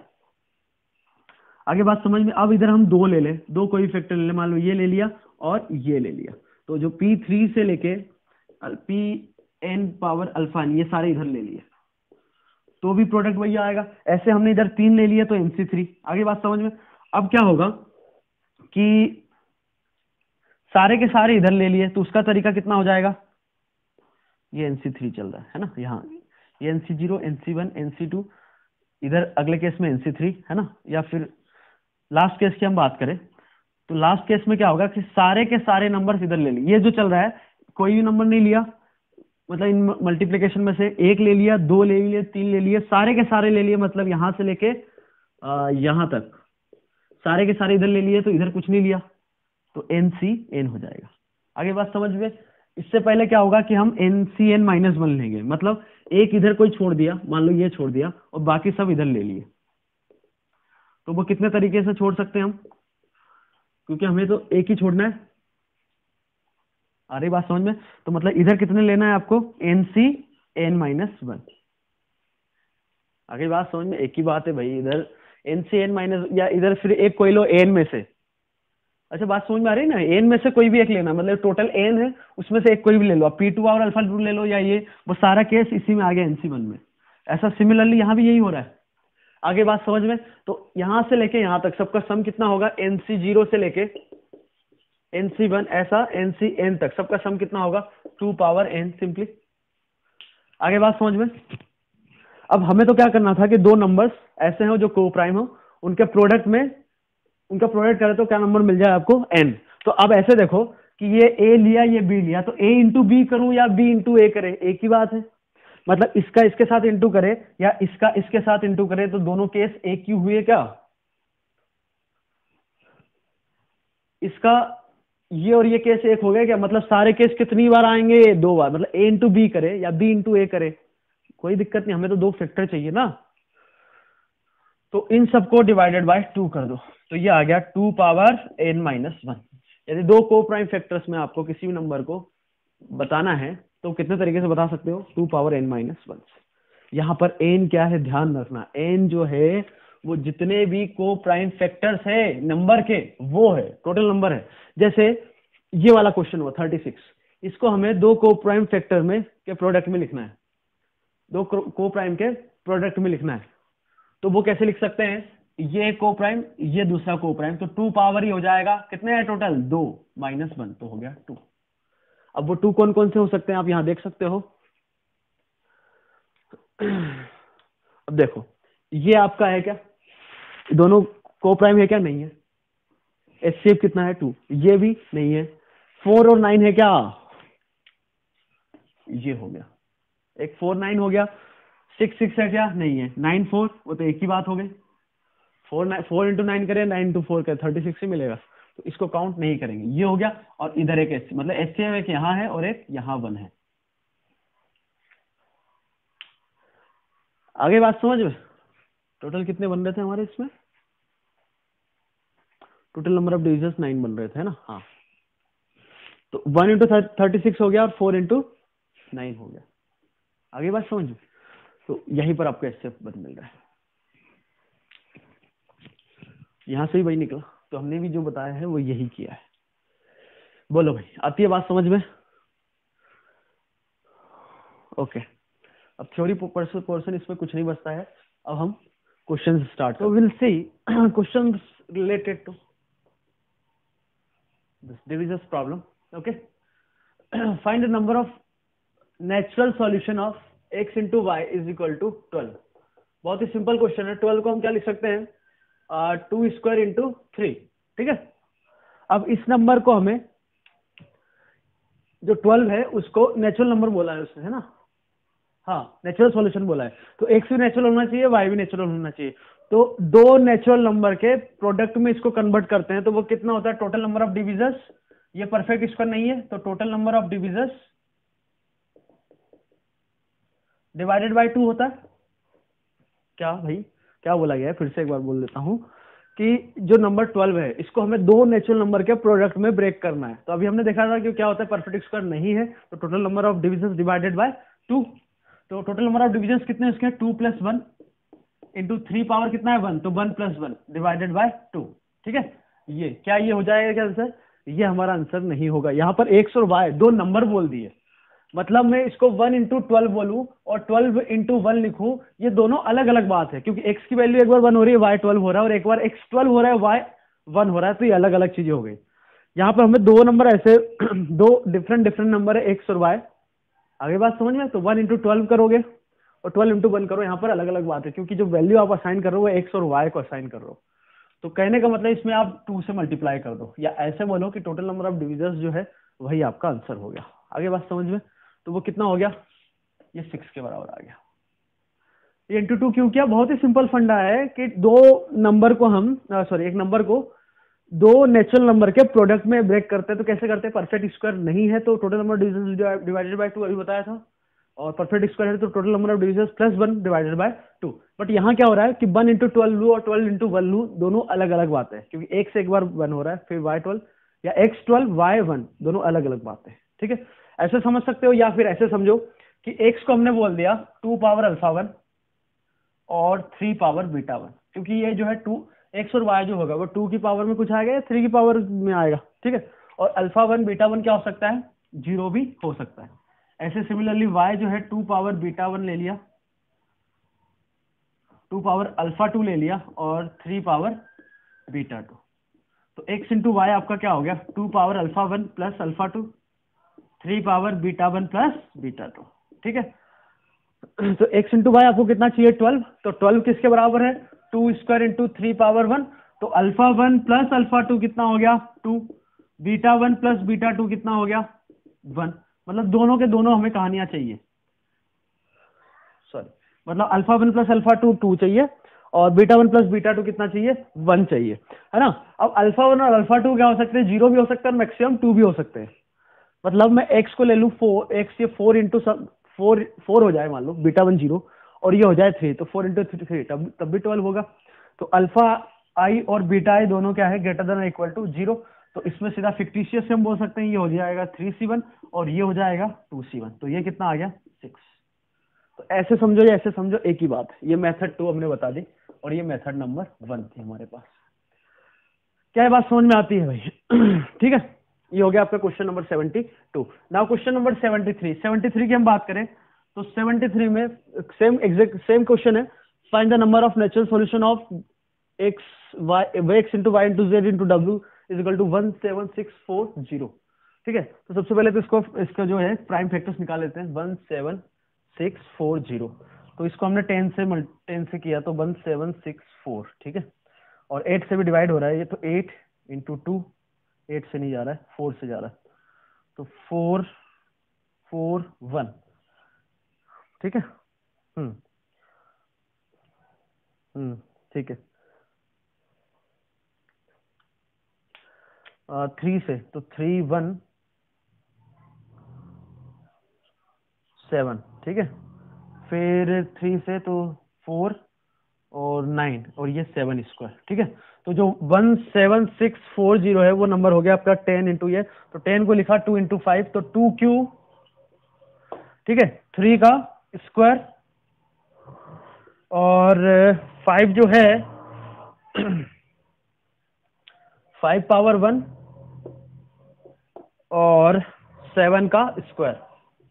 आगे बात समझ में? अब इधर हम दो ले ले, दो कोई फैक्टर ले ले, मान लो ये ले लिया और ये ले लिया, तो जो पी थ्री से लेके P N power alpha N, ये सारे इधर ले लिए, तो भी प्रोडक्ट वही आएगा। ऐसे हमने इधर तीन ले लिए तो एन सी थ्री। आगे बात समझ में? अब क्या होगा कि सारे के सारे इधर ले लिए, तो उसका तरीका कितना हो जाएगा, ये एन सी थ्री चल रहा है ना, यहाँ ये N C zero, N C one, N C two, इधर अगले केस में एन सी थ्री है ना। या फिर लास्ट केस की हम बात करें तो लास्ट केस में क्या होगा कि सारे के सारे नंबर इधर ले लिए। ये जो चल रहा है कोई भी नंबर नहीं लिया, मतलब इन मल्टीप्लिकेशन में से एक ले लिया, दो ले लिए, तीन ले लिए, सारे के सारे ले लिए, मतलब यहां से लेके यहां तक सारे के सारे इधर ले लिए, तो इधर कुछ नहीं लिया, तो एन सी एन हो जाएगा। आगे बात समझ में? इससे पहले क्या होगा कि हम N C N minus one लेंगे, मतलब एक इधर कोई छोड़ दिया, मान लो ये छोड़ दिया और बाकी सब इधर ले लिए, तो वो कितने तरीके से छोड़ सकते हैं हम, क्योंकि हमें तो एक ही छोड़ना है। आ रही बात समझ में? तो मतलब इधर कितने लेना है आपको, N C N minus one. आगे बात समझ में? एक ही बात है भाई, इधर एन से एन माइनस, या इधर फिर एक कोई लो एन में से। अच्छा बात समझ में आ रही है ना, एन में से कोई भी एक लेना, मतलब टोटल एन है उसमें से एक कोई भी ले लो, आप P two power alpha two ले लो, या ये वो सारा केस इसी में आ गया एनसी वन में। ऐसा सिमिलरली यहाँ भी यही हो रहा है। आगे बात समझ में, तो यहां से लेके यहां तक सबका सम कितना होगा, एनसी जीरो से लेके एनसी वन, ऐसा एनसी एन तक सबका सम कितना होगा, टू पावर एन सिंपली। आगे बात समझ में। अब हमें तो क्या करना था कि दो नंबर्स ऐसे हो जो को प्राइम हो, उनके प्रोडक्ट में, उनका प्रोडक्ट करें तो क्या नंबर मिल जाए आपको, एन। तो अब ऐसे देखो कि ये ए लिया ये बी लिया, तो ए इंटू बी करूं या बी इंटू ए करे, एक ही बात है। मतलब इसका इसके साथ इंटू करे या इसका इसके साथ इंटू करे, तो दोनों केस एक ही हुए क्या। इसका ये और ये केस एक हो गया क्या, मतलब सारे केस कितनी बार आएंगे, दो बार। मतलब ए इंटू बी करे या बी इंटू ए करे, कोई दिक्कत नहीं, हमें तो दो फैक्टर चाहिए ना। तो इन सबको डिवाइडेड बाय टू कर दो, तो ये आ गया two power N minus one. यदि दो को प्राइम फैक्टर्स में आपको किसी भी नंबर को बताना है तो कितने तरीके से बता सकते हो, two power N minus one. यहाँ पर एन क्या है, ध्यान रखना, एन जो है वो जितने भी को प्राइम फैक्टर्स है नंबर के, वो है टोटल नंबर है। जैसे ये वाला क्वेश्चन हुआ थर्टी सिक्स, इसको हमें दो को प्राइम फैक्टर में के प्रोडक्ट में लिखना है, दो को प्राइम के प्रोडक्ट में लिखना है। तो वो कैसे लिख सकते हैं, ये को प्राइम ये दूसरा को प्राइम, तो टू पावर ही हो जाएगा, कितने हैं टोटल, दो माइनस वन, तो हो गया टू। अब वो टू कौन कौन से हो सकते हैं आप यहां देख सकते हो। अब देखो ये आपका है क्या, दोनों को प्राइम है क्या, नहीं है। एचसीएफ कितना है, टू, ये भी नहीं है। फोर और नाइन है क्या, ये हो गया, एक फोर नाइन हो गया। सिक्स सिक्स है क्या, नहीं है। नाइन फोर, वो तो एक ही बात हो गई। Four nine four into nine करें, नाइन टू फोर करें, थर्टी सिक्स ही मिलेगा, तो इसको काउंट नहीं करेंगे। ये हो गया, और इधर एक एच, मतलब एचसीएफ एक यहाँ है और एक यहाँ वन है। आगे बात समझ में। टोटल कितने बन रहे थे हमारे इसमें, total number of divisions nine बन रहे थे ना, हाँ। तो वन इंटू थर्टी सिक्स हो गया और फोर इंटू नाइन हो गया। आगे बात समझ में। तो यहीं पर आपको एचसीएफ बन मिल रहा है, यहां से ही वही निकला। तो हमने भी जो बताया है वो यही किया है। बोलो भाई, आती है बात समझ में। ओके, अब थ्योरी पोर्शन इसमें कुछ नहीं बचता है। अब हम क्वेश्चन स्टार्ट, तो will see question related to this division problem. Okay, find the number of natural solution of x into Y is equal to twelve. बहुत ही सिंपल क्वेश्चन है। ट्वेल्व को हम क्या लिख सकते हैं, टू स्क्वायर इंटू थ्री, ठीक है। अब इस नंबर को हमें, जो ट्वेल्व है उसको नेचुरल नंबर बोला है उसने, है ना, हाँ नेचुरल सॉल्यूशन बोला है। तो एक्स भी नेचुरल होना चाहिए, वाई भी नेचुरल होना चाहिए। तो दो नेचुरल नंबर के प्रोडक्ट में इसको कन्वर्ट करते हैं, तो वो कितना होता है, टोटल नंबर ऑफ डिविजन्स। ये परफेक्ट स्क्वायर नहीं है, तो total number of divisions divided by two होता है। क्या भाई क्या बोला गया है, फिर से एक बार बोल देता हूं कि जो नंबर ट्वेल्व है इसको हमें दो नेचुरल नंबर के प्रोडक्ट में ब्रेक करना है। तो अभी हमने देखा था कि क्या होता है, परफेक्ट स्क्वायर नहीं है, तो total number of divisions divided by two. तो टोटल नंबर ऑफ डिविजन्स कितने हैं उसके, two plus one into three power कितना है, वन, तो one plus one divided by two, ठीक है। ये क्या ये हो जाएगा क्या आंसर, ये हमारा आंसर नहीं होगा। यहाँ पर एक्स और वाई दो नंबर बोल दिए, मतलब मैं इसको वन इंटू ट्वेल्व बोलूं और ट्वेल्व इंटू वन लिखूं, ये दोनों अलग अलग बात है, क्योंकि एक्स की वैल्यू एक बार वन हो रही है, वाई ट्वेल्व हो रहा है, और एक बार एक्स ट्वेल्व हो रहा है, वाई वन हो रहा है, तो ये अलग अलग चीजें हो गई। यहाँ पर हमें दो नंबर ऐसे दो डिफरेंट डिफरेंट नंबर है एक्स और वाई। आगे बात समझ में। तो वन इंटू ट्वेल्व करोगे और ट्वेल्व इंटू वन करो, यहाँ पर अलग अलग बात है, क्योंकि जो वैल्यू आप असाइन कर रहे हो वो एक्स और वाई को असाइन कर रहे हो। तो कहने का मतलब इसमें आप टू से मल्टीप्लाई कर दो, या ऐसे बोलो कि टोटल नंबर ऑफ डिविजन्स जो है वही आपका आंसर हो गया। आगे बात समझ में। तो वो कितना हो गया, ये सिक्स के बराबर आ गया। ये इंटू टू क्यों किया, बहुत ही सिंपल फंडा है कि दो नंबर को हम सॉरी एक नंबर को दो नेचुरल नंबर के प्रोडक्ट में ब्रेक करते हैं। तो कैसे करते हैं, परफेक्ट स्क्वायर नहीं है तो total number of divisions divided by two, अभी बताया था, और परफेक्ट स्क्वायर है तो total number of divisions plus one divided by two. But यहाँ क्या हो रहा है कि वन इंटू ट्वेल्व लू और ट्वेल्व इंटू वन लू, दोनों अलग अलग बात है, क्योंकि एक से एक बार वन हो रहा है, फिर वाई ट्वेल्व या एक्स ट्वेल्व वाई वन, दोनों अलग अलग बात है, ठीक है। ऐसे समझ सकते हो, या फिर ऐसे समझो कि x को हमने बोल दिया टू पावर अल्फा वन, और थ्री पावर बीटा वन, क्योंकि ये जो है टू एक्स और वाई जो होगा वो टू की पावर में कुछ आएगा या थ्री की पावर में आएगा, ठीक है। और अल्फा वन बीटा वन क्या हो सकता है, जीरो भी हो सकता है। ऐसे सिमिलरली वाई जो है टू पावर बीटा वन ले लिया, टू पावर अल्फा टू ले लिया और थ्री पावर बीटा टू। तो एक्स इंटू वाई आपका क्या हो गया, two power alpha one plus alpha two, three power beta one plus beta two, ठीक है। तो एक्स इंटू वाई आपको कितना चाहिए, ट्वेल्व। तो ट्वेल्व किसके बराबर है, two square into three power one. तो alpha one plus alpha two कितना हो गया, two. Beta one plus beta two कितना हो गया, वन। मतलब दोनों के दोनों हमें कहानियां चाहिए, सॉरी, मतलब alpha one plus alpha two two चाहिए और beta one plus beta two कितना चाहिए, वन चाहिए, है ना। अब अल्फा वन और अल्फा टू क्या हो सकते हैं, जीरो भी हो सकता है और मैक्सिमम टू भी हो सकते हैं। मतलब मैं एक्स को ले लूँ फोर, एक्स ये फोर इंटू फोर फोर हो जाए मान लो, बीटा वन जीरो और ये हो जाए थ्री, तो फोर इंटू थ्री तब तब भी ट्वेल्व होगा। तो अल्फा आई और बीटा आई दोनों क्या है, greater than equal to zero. तो इसमें सीधा फिक्टिशियस से हम बोल सकते हैं ये हो जाएगा थ्री सी वन और ये हो जाएगा टू सी वन। तो ये कितना आ गया, सिक्स। तो ऐसे समझो या ऐसे समझो एक ही बात है। ये मेथड टू हमने बता दी और ये मेथड नंबर वन थी हमारे पास। क्या ये बात समझ में आती है भाई? ठीक है, ये हो गया आपका question number seventy two. Now question number seventy three. Seventy three की हम बात करें तो सेवेंटी थ्री में सेम एग्जैक्ट सेम क्वेश्चन है, find the number of natural solution of X Y X into Y into Z into W is equal to one seven six four zero. ठीक है, तो सबसे पहले तो इसको इसका जो है प्राइम फैक्टर्स निकाल लेते हैं, one seven six four zero. तो इसको हमने टेन से टेन से किया तो वन सेवन सिक्स फोर, ठीक है। और एट से भी डिवाइड हो रहा है ये, तो एट इंटू टू, एट से नहीं जा रहा है, फोर से जा रहा है, तो फोर फोर वन, ठीक है। हम्म हम्म ठीक है। थ्री से तो थ्री वन सेवन, ठीक है। फिर थ्री से तो फोर और नाइन और ये सेवन स्क्वायर, ठीक है। तो जो one seven six four zero है वो नंबर हो गया आपका टेन इंटू ये, तो टेन को लिखा टू इंटू फाइव, तो टू क्यू, ठीक है, थ्री का स्क्वायर और फाइव जो है फाइव पावर वन और सेवन का स्क्वायर।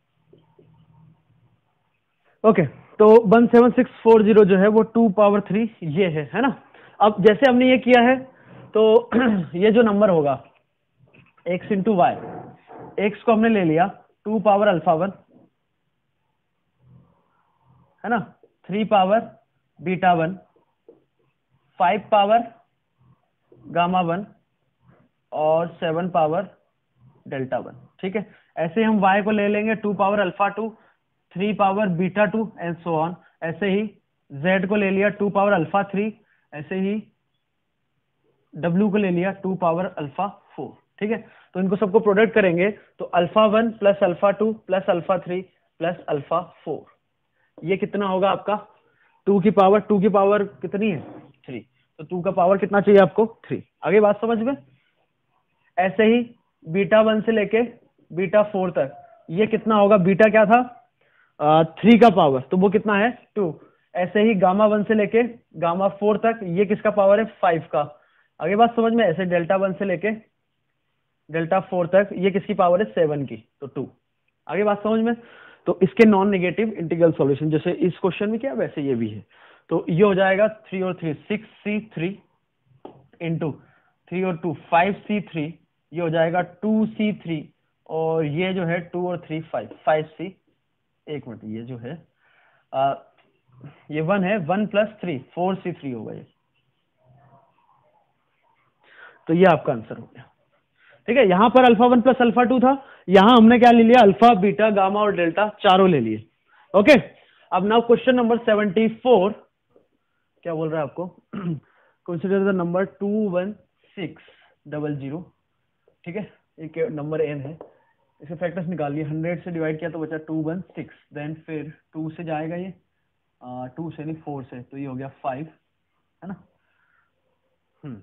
ओके, तो one seven six four zero जो है वो टू पावर थ्री ये है है ना। अब जैसे हमने ये किया है तो ये जो नंबर होगा एक्स इंटू वाई, एक्स को हमने ले लिया टू पावर अल्फा वन, है ना, three power beta one, five power gamma one और सेवन पावर डेल्टा वन, ठीक है। ऐसे हम y को ले लेंगे two power alpha two, three power beta two and so on. ऐसे ही z को ले लिया टू पावर अल्फा थ्री, ऐसे ही w को ले लिया टू पावर अल्फा फोर, ठीक है। तो इनको सबको प्रोडक्ट करेंगे तो alpha one plus alpha two plus alpha three plus alpha four, ये कितना होगा आपका, टू की पावर, टू की पावर कितनी है, थ्री, तो टू का पावर कितना चाहिए आपको, थ्री। आगे बात समझ में। ऐसे ही बीटा वन से लेके बीटा फोर तक ये कितना होगा, बीटा क्या था, थ्री का पावर, तो वो कितना है, टू। ऐसे ही गामा वन से लेके गामा फोर तक ये किसका पावर है, फाइव का। आगे बात समझ में। ऐसे डेल्टा वन से लेके डेल्टा फोर तक ये किसकी पावर है, सेवन की, तो टू। आगे बात समझ में। तो इसके नॉन नेगेटिव इंटीग्रल सॉल्यूशन जैसे इस क्वेश्चन में क्या वैसे ये भी है, तो ये हो जाएगा थ्री और three six C three into three और टू फाइव सी थ्री, ये हो जाएगा टू सी थ्री और ये जो है टू और थ्री फाइव, फाइव सी, एक मिनट ये जो है आ, ये वन है, one plus three four C three होगा ये। तो ये आपका आंसर हो गया, ठीक है। यहां पर alpha one plus alpha two था, यहां हमने क्या ले लिया, अल्फा बीटा गामा और डेल्टा चारों ले लिए। ओके, अब now question number seventy four क्या बोल रहा है आपको, consider the number two one six double zero, ठीक है, एक नंबर एन है, इसे फैक्टर्स निकाल लिए, हंड्रेड से डिवाइड किया तो बचा टू वन सिक्स, देन फिर टू से जाएगा ये, टू से नहीं फोर से, तो ये हो गया फाइव, है ना। हम्म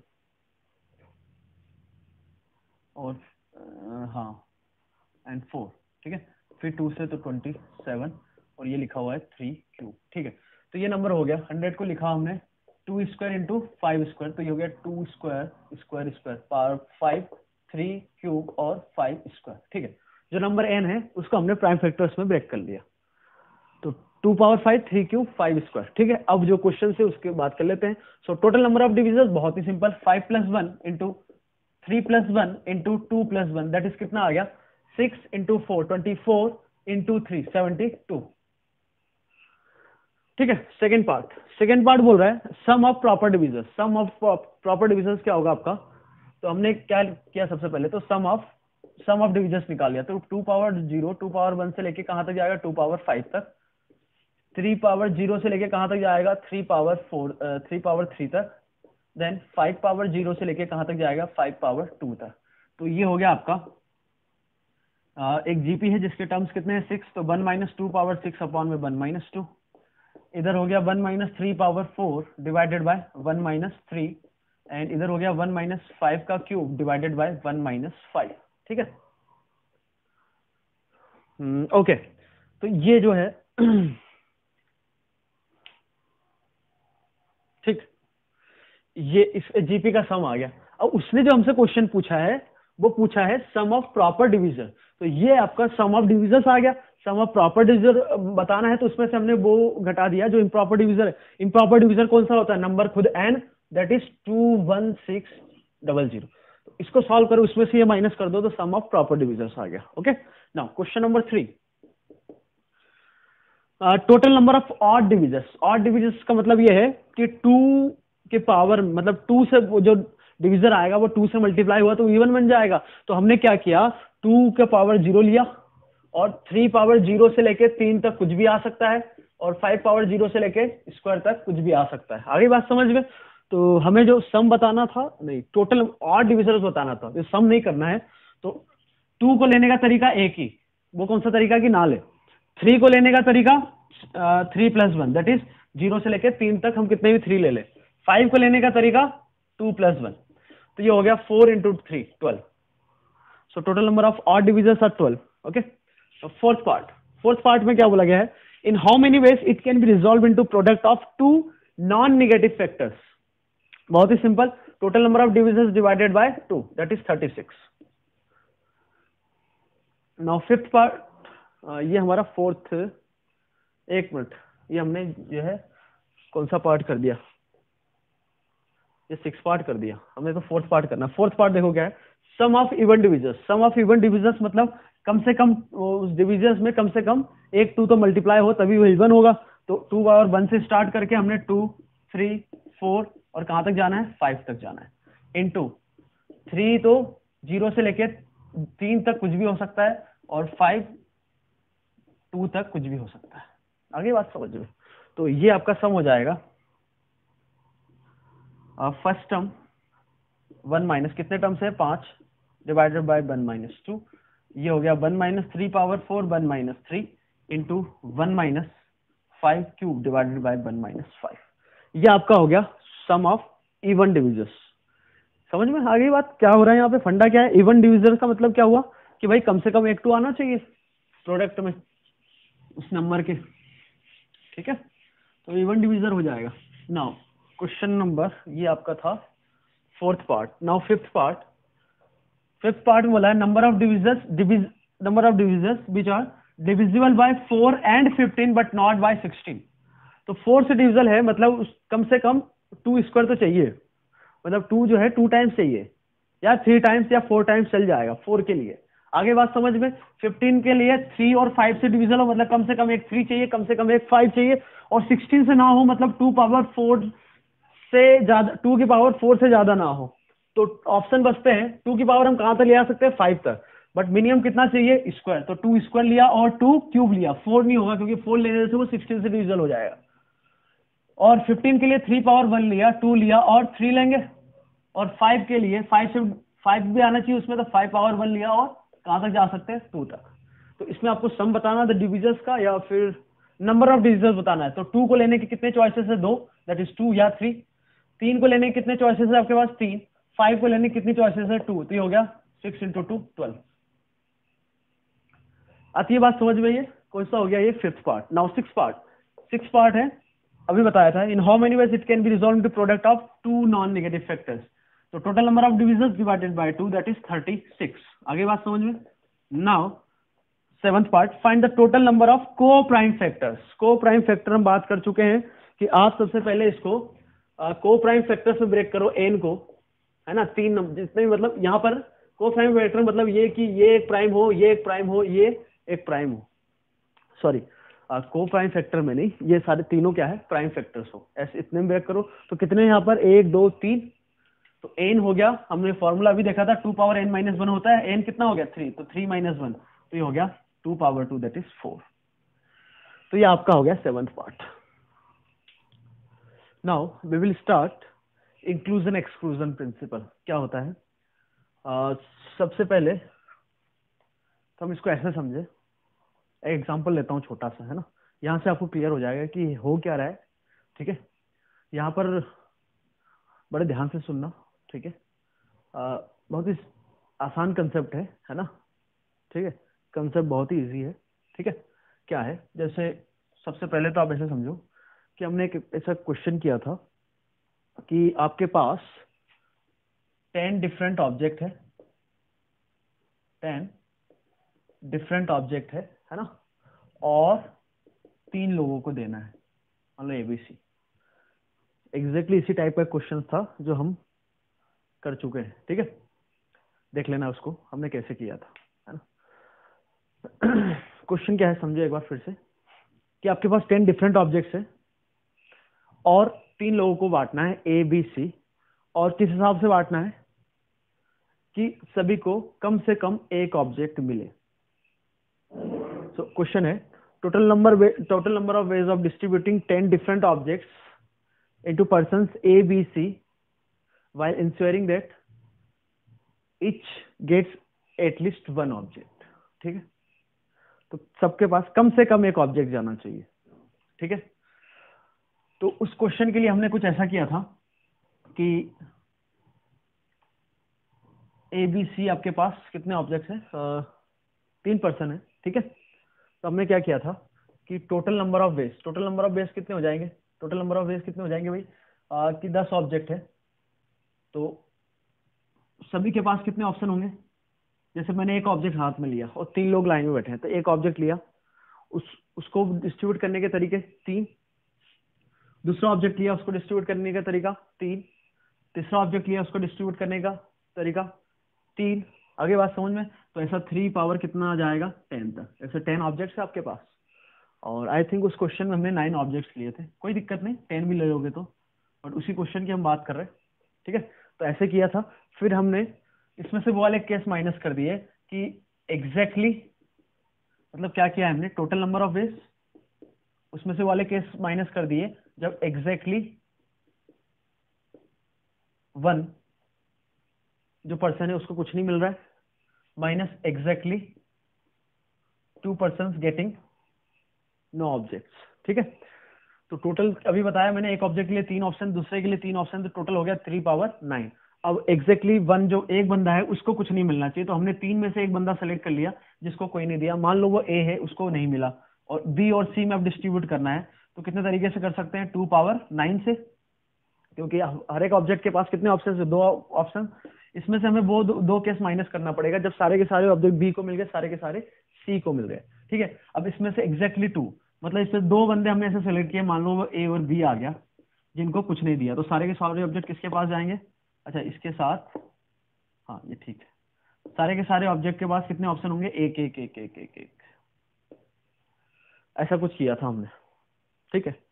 और uh, हाँ एंड फोर, ठीक है। फिर टू से तो ट्वेंटी सेवन और ये लिखा हुआ है थ्री क्यू, ठीक है। तो ये नंबर हो गया, हंड्रेड को लिखा हमने two square into five square, तो ये हो गया two square square square power five, three cube और फाइव स्क्वायर। ठीक है, जो नंबर एन है उसको हमने प्राइम फैक्टर्स में ब्रेक कर लिया, तो two power five, three cube, five square. ठीक है, अब जो क्वेश्चन है उसके बात कर लेते हैं। So total number of division बहुत ही simple, five plus one into three plus one into two plus one, that is कितना आ गया, six into four, twenty four into three, seventy two. ठीक है, सेकेंड पार्ट, सेकेंड पार्ट बोल रहा है sum of proper division. Sum of proper division क्या होगा आपका, तो हमने क्या किया सबसे पहले, तो sum of sum of division निकाल लिया, तो two power zero, two power one से लेके कहां तक जाएगा, टू पावर फाइव तक, थ्री पावर जीरो से लेके कहां तक जाएगा, three power four, three power three तक, देन फाइव पावर जीरो से लेके कहां तक जाएगा, फाइव पावर टू तक। तो ये हो गया आपका uh, एक जीपी है जिसके टर्म्स कितने हैं, सिक्स, तो one minus two power six upon में वन माइनस टू, इधर हो गया one minus three power four divided by one minus three, and इधर हो गया वन माइनस फाइव का cube divided by one minus five. ठीक है, ओके okay. तो ये जो है ठीक, ये इस जीपी का सम आ गया। अब उसने जो हमसे क्वेश्चन पूछा है वो पूछा है सम ऑफ प्रॉपर डिवीजन, तो ये आपका सम ऑफ डिविजन आ गया। सम ऑफ प्रॉपर डिवीजन बताना है तो उसमें से हमने वो घटा दिया जो इम्प्रॉपर डिवीजन है। इम्प्रॉपर डिवीजन कौन सा होता है, नंबर खुद N, that is two one six double zero. तो इसको सॉल्व करो, उसमें से ये माइनस कर दो तो सम ऑफ प्रॉपर डिवीजन आ गया। Okay, now question number three, total number of odd divisions. Odd divisions का मतलब ये है कि टू के पावर, मतलब टू से जो डिवीजन आएगा वो टू से मल्टीप्लाई हुआ तो इवन बन जाएगा। तो हमने क्या किया, टू के पावर जीरो लिया, और थ्री पावर जीरो से लेके तीन तक कुछ भी आ सकता है, और फाइव पावर जीरो से लेके स्क्वायर तक कुछ भी आ सकता है। आगे बात समझ में। तो हमें जो सम बताना था, नहीं टोटल ऑड डिविजन बताना था, सम नहीं करना है। तो टू को लेने का तरीका एक ही, वो कौन सा तरीका कि ना ले। थ्री को लेने का तरीका three plus one, that is zero से लेके तीन तक हम कितने भी थ्री ले ले। फाइव को लेने का तरीका टू प्लस वन, तो ये हो गया four into three, twelve. So total number of odd divisions are twelve. Okay, fourth part, fourth part में क्या बोला गया है, in how many ways it can be resolve into product of two non negative factors. बहुत ही simple, total number of divisions divided by two, that is thirty six. Now fifth part, ये हमारा फोर्थ, एक मिनट, ये हमने जो है कौन सा पार्ट कर दिया, ये सिक्स पार्ट कर दिया हमने, तो फोर्थ पार्ट करना। फोर्थ पार्ट देखो क्या है, sum of even divisions. Sum of even divisions मतलब कम से कम उस डिविजन्स में कम से कम एक टू तो मल्टीप्लाई हो तभी वो इवन होगा। तो टू और वन से स्टार्ट करके हमने टू, थ्री, फोर और कहां तक जाना है, फाइव तक जाना है। इनटू थ्री तो जीरो से लेके तीन तक कुछ भी हो सकता है, और फाइव टू तक कुछ भी हो सकता है। आगे बात समझ में। तो ये आपका सम हो जाएगा, फर्स्ट टर्म वन माइनस कितने टर्म्स है, पांच, divided by one minus two, ये हो गया one minus three power four, one minus three into one minus five cube divided by one minus five. ये आपका हो गया सम ऑफ इवन डिविजन्स। समझ में आ गई बात, क्या हो रहा है यहाँ पे, फंडा क्या है। इवन डिविजन का मतलब क्या हुआ कि भाई कम से कम एक टू आना चाहिए प्रोडक्ट में उस नंबर के। ठीक है, तो इवन डिविजन हो जाएगा। नाउ क्वेश्चन नंबर, ये आपका था fourth part. Now fifth part, fifth part में बोला है नंबर ऑफ डिविजन्स, डिविज number of divisions which are divisible by four and fifteen but not by sixteen. तो फोर से डिविजल है, मतलब उस, कम से कम टू स्क्वायर तो चाहिए, मतलब टू जो है टू टाइम्स चाहिए, या थ्री टाइम्स या फोर टाइम्स चल जाएगा फोर के लिए। आगे बात समझ में। फिफ्टीन के लिए थ्री और फाइव से डिविजल हो, मतलब कम से कम एक थ्री चाहिए, कम से कम एक फाइव चाहिए, और सिक्सटीन से ना हो, मतलब टू पावर फोर से ज्यादा, टू की पावर फोर से ज्यादा ना हो। तो ऑप्शन बचते हैं, टू की पावर हम कहां तक ले आ सकते हैं, फाइव तक, बट मिनिमम कितना चाहिए, स्क्वायर। तो टू स्क्वायर लिया और टू क्यूब लिया, फोर नहीं होगा क्योंकि फोर लेने से वो सिक्सटीन से डिविजल हो जाएगा। और फिफ्टीन के लिए थ्री पावर वन लिया, टू लिया और थ्री लेंगे, और फाइव के लिए फाइव से फाइव भी आना चाहिए उसमें, तो फाइव पावर वन लिया और कहां तक जा सकते हैं, टू तक। तो इसमें आपको सम बताना द डिविजन्स का, या फिर नंबर ऑफ डिविजन्स बताना है। तो टू को लेने के कितने चॉइसेस है, दो, दैट इज टू या थ्री। तीन को लेने के कितने चॉइसेस है आपके पास, तीन। फाइव को लेने के कितनी चॉइसेस है, टू। तो ये हो गया सिक्स इंटू टू, ट्वेल्व। आती है बात समझ में। ये कौन सा हो गया, ये fifth part. Now six part, six part है अभी बताया था, in how many ways it can be resolve to product of two non negative factors. तो total number of divisions divided by two, that is thirty six. आगे बात समझ में। Now seventh part, find the total number of को prime factors. Coprime factor हम बात कर चुके हैं कि आप सबसे पहले इसको को प्राइम फैक्टर्स में ब्रेक करो एन को, है ना, तीन नंबर जितने भी, मतलब यहाँ पर को प्राइम फैक्टर मतलब ये कि ये एक प्राइम हो, ये एक प्राइम हो, ये एक प्राइम हो, सॉरी को प्राइम फैक्टर में नहीं, ये सारे तीनों क्या है, प्राइम फैक्टर्स हो, ऐसे इतने में ब्रेक करो। तो कितने यहाँ पर, एक दो तीन, तो एन हो गया, हमने फॉर्मूला भी देखा था, two power N minus one होता है, एन कितना हो गया, थ्री, तो थ्री माइनस वन, तो ये हो गया two power two, that is four. तो ये आपका हो गया seventh part. Now we will start inclusion exclusion principle. क्या होता है, uh, सबसे पहले तो हम इसको ऐसे समझे, एक एग्जांपल लेता हूँ छोटा सा, है ना, यहाँ से आपको क्लियर हो जाएगा कि हो क्या रहा है। ठीक है, यहाँ पर बड़े ध्यान से सुनना, ठीक है, आ, बहुत ही आसान कंसेप्ट है है ना, ठीक है, कंसेप्ट बहुत ही इजी है। ठीक है, क्या है, जैसे सबसे पहले तो आप ऐसे समझो कि हमने एक ऐसा क्वेश्चन किया था कि आपके पास टेन डिफरेंट ऑब्जेक्ट है, टेन डिफरेंट ऑब्जेक्ट है है ना, और तीन लोगों को देना है, मान लो एबीसी। एग्जैक्टली इसी टाइप का क्वेश्चन था जो हम कर चुके हैं। ठीक है, देख लेना उसको हमने कैसे किया था, है ना। क्वेश्चन क्या है समझो एक बार फिर से, कि आपके पास टेन डिफरेंट ऑब्जेक्ट्स है और तीन लोगों को बांटना है ए बी सी, और किस हिसाब से बांटना है कि सभी को कम से कम एक ऑब्जेक्ट मिले। सो क्वेश्चन है, total number total number of ways of distributing ten different objects into persons A, B, C while ensuring that each gets at least one object। ठीक है, तो सबके पास कम से कम एक ऑब्जेक्ट जाना चाहिए। ठीक है, तो उस क्वेश्चन के लिए हमने कुछ ऐसा किया था कि ए बी सी आपके पास कितने ऑब्जेक्ट्स हैं, तीन पर्सन है। ठीक है, तो हमने क्या किया था कि total number of ways, total number of ways कितने हो जाएंगे, टोटल नंबर ऑफ वेज कितने हो जाएंगे भाई, आ, कि दस ऑब्जेक्ट है, तो सभी के पास कितने ऑप्शन होंगे। जैसे मैंने एक ऑब्जेक्ट हाथ में लिया और तीन लोग लाइन में बैठे हैं, तो एक ऑब्जेक्ट लिया, उस उसको डिस्ट्रीब्यूट करने के तरीके तीन, दूसरा ऑब्जेक्ट लिया उसको डिस्ट्रीब्यूट करने का तरीका तीन, तीसरा ऑब्जेक्ट लिया उसको डिस्ट्रीब्यूट करने का तरीका तीन। आगे बात समझ में, तो ऐसा थ्री पावर कितना आ जाएगा, टेन तक, ऐसे टेन ऑब्जेक्ट्स है आपके पास। और आई थिंक उस क्वेश्चन में हमने नाइन ऑब्जेक्ट्स लिए थे, कोई दिक्कत नहीं, टेन भी ले लोगे तो, बट उसी क्वेश्चन की हम बात कर रहे हैं। ठीक है, तो ऐसे किया था, फिर हमने इसमें से वो वाले केस माइनस कर दिए कि एग्जैक्टली exactly, मतलब क्या किया हमने, टोटल नंबर ऑफ वेज, उसमें से वाले केस माइनस कर दिए जब एग्जैक्टली वन जो पर्सन है उसको कुछ नहीं मिल रहा है, minus exactly two person getting no objects. ठीक है, तो टोटल अभी बताया मैंने, एक ऑब्जेक्ट के लिए तीन ऑप्शन, दूसरे के लिए तीन ऑप्शन, तो टोटल हो गया थ्री पावर नाइन। अब एग्जैक्टली वन जो एक बंदा है उसको कुछ नहीं मिलना चाहिए, तो हमने तीन में से एक बंदा सेलेक्ट कर लिया जिसको कोई नहीं दिया, मान लो वो ए है, उसको नहीं मिला, और बी और सी में अब डिस्ट्रीब्यूट करना है, तो कितने तरीके से कर सकते हैं, टू पावर नाइन से, क्योंकि हर एक ऑब्जेक्ट के पास कितने ऑप्शन है, दो ऑप्शन, इसमें से हमें वो दो, दो केस माइनस करना पड़ेगा जब सारे के सारे ऑब्जेक्ट बी को मिल गए, सारे के सारे सी को मिल गए। ठीक है, अब इसमें से एग्जैक्टली टू, मतलब इसमें दो बंदे हमने ऐसे सेलेक्ट किए, मान लो वो ए और बी आ गया जिनको कुछ नहीं दिया, तो सारे के सारे ऑब्जेक्ट किसके पास जाएंगे, अच्छा इसके साथ, हाँ ये ठीक है, सारे के सारे ऑब्जेक्ट के पास कितने ऑप्शन होंगे, एक एक एक एक एक एक, ऐसा कुछ किया था हमने। ठीक है,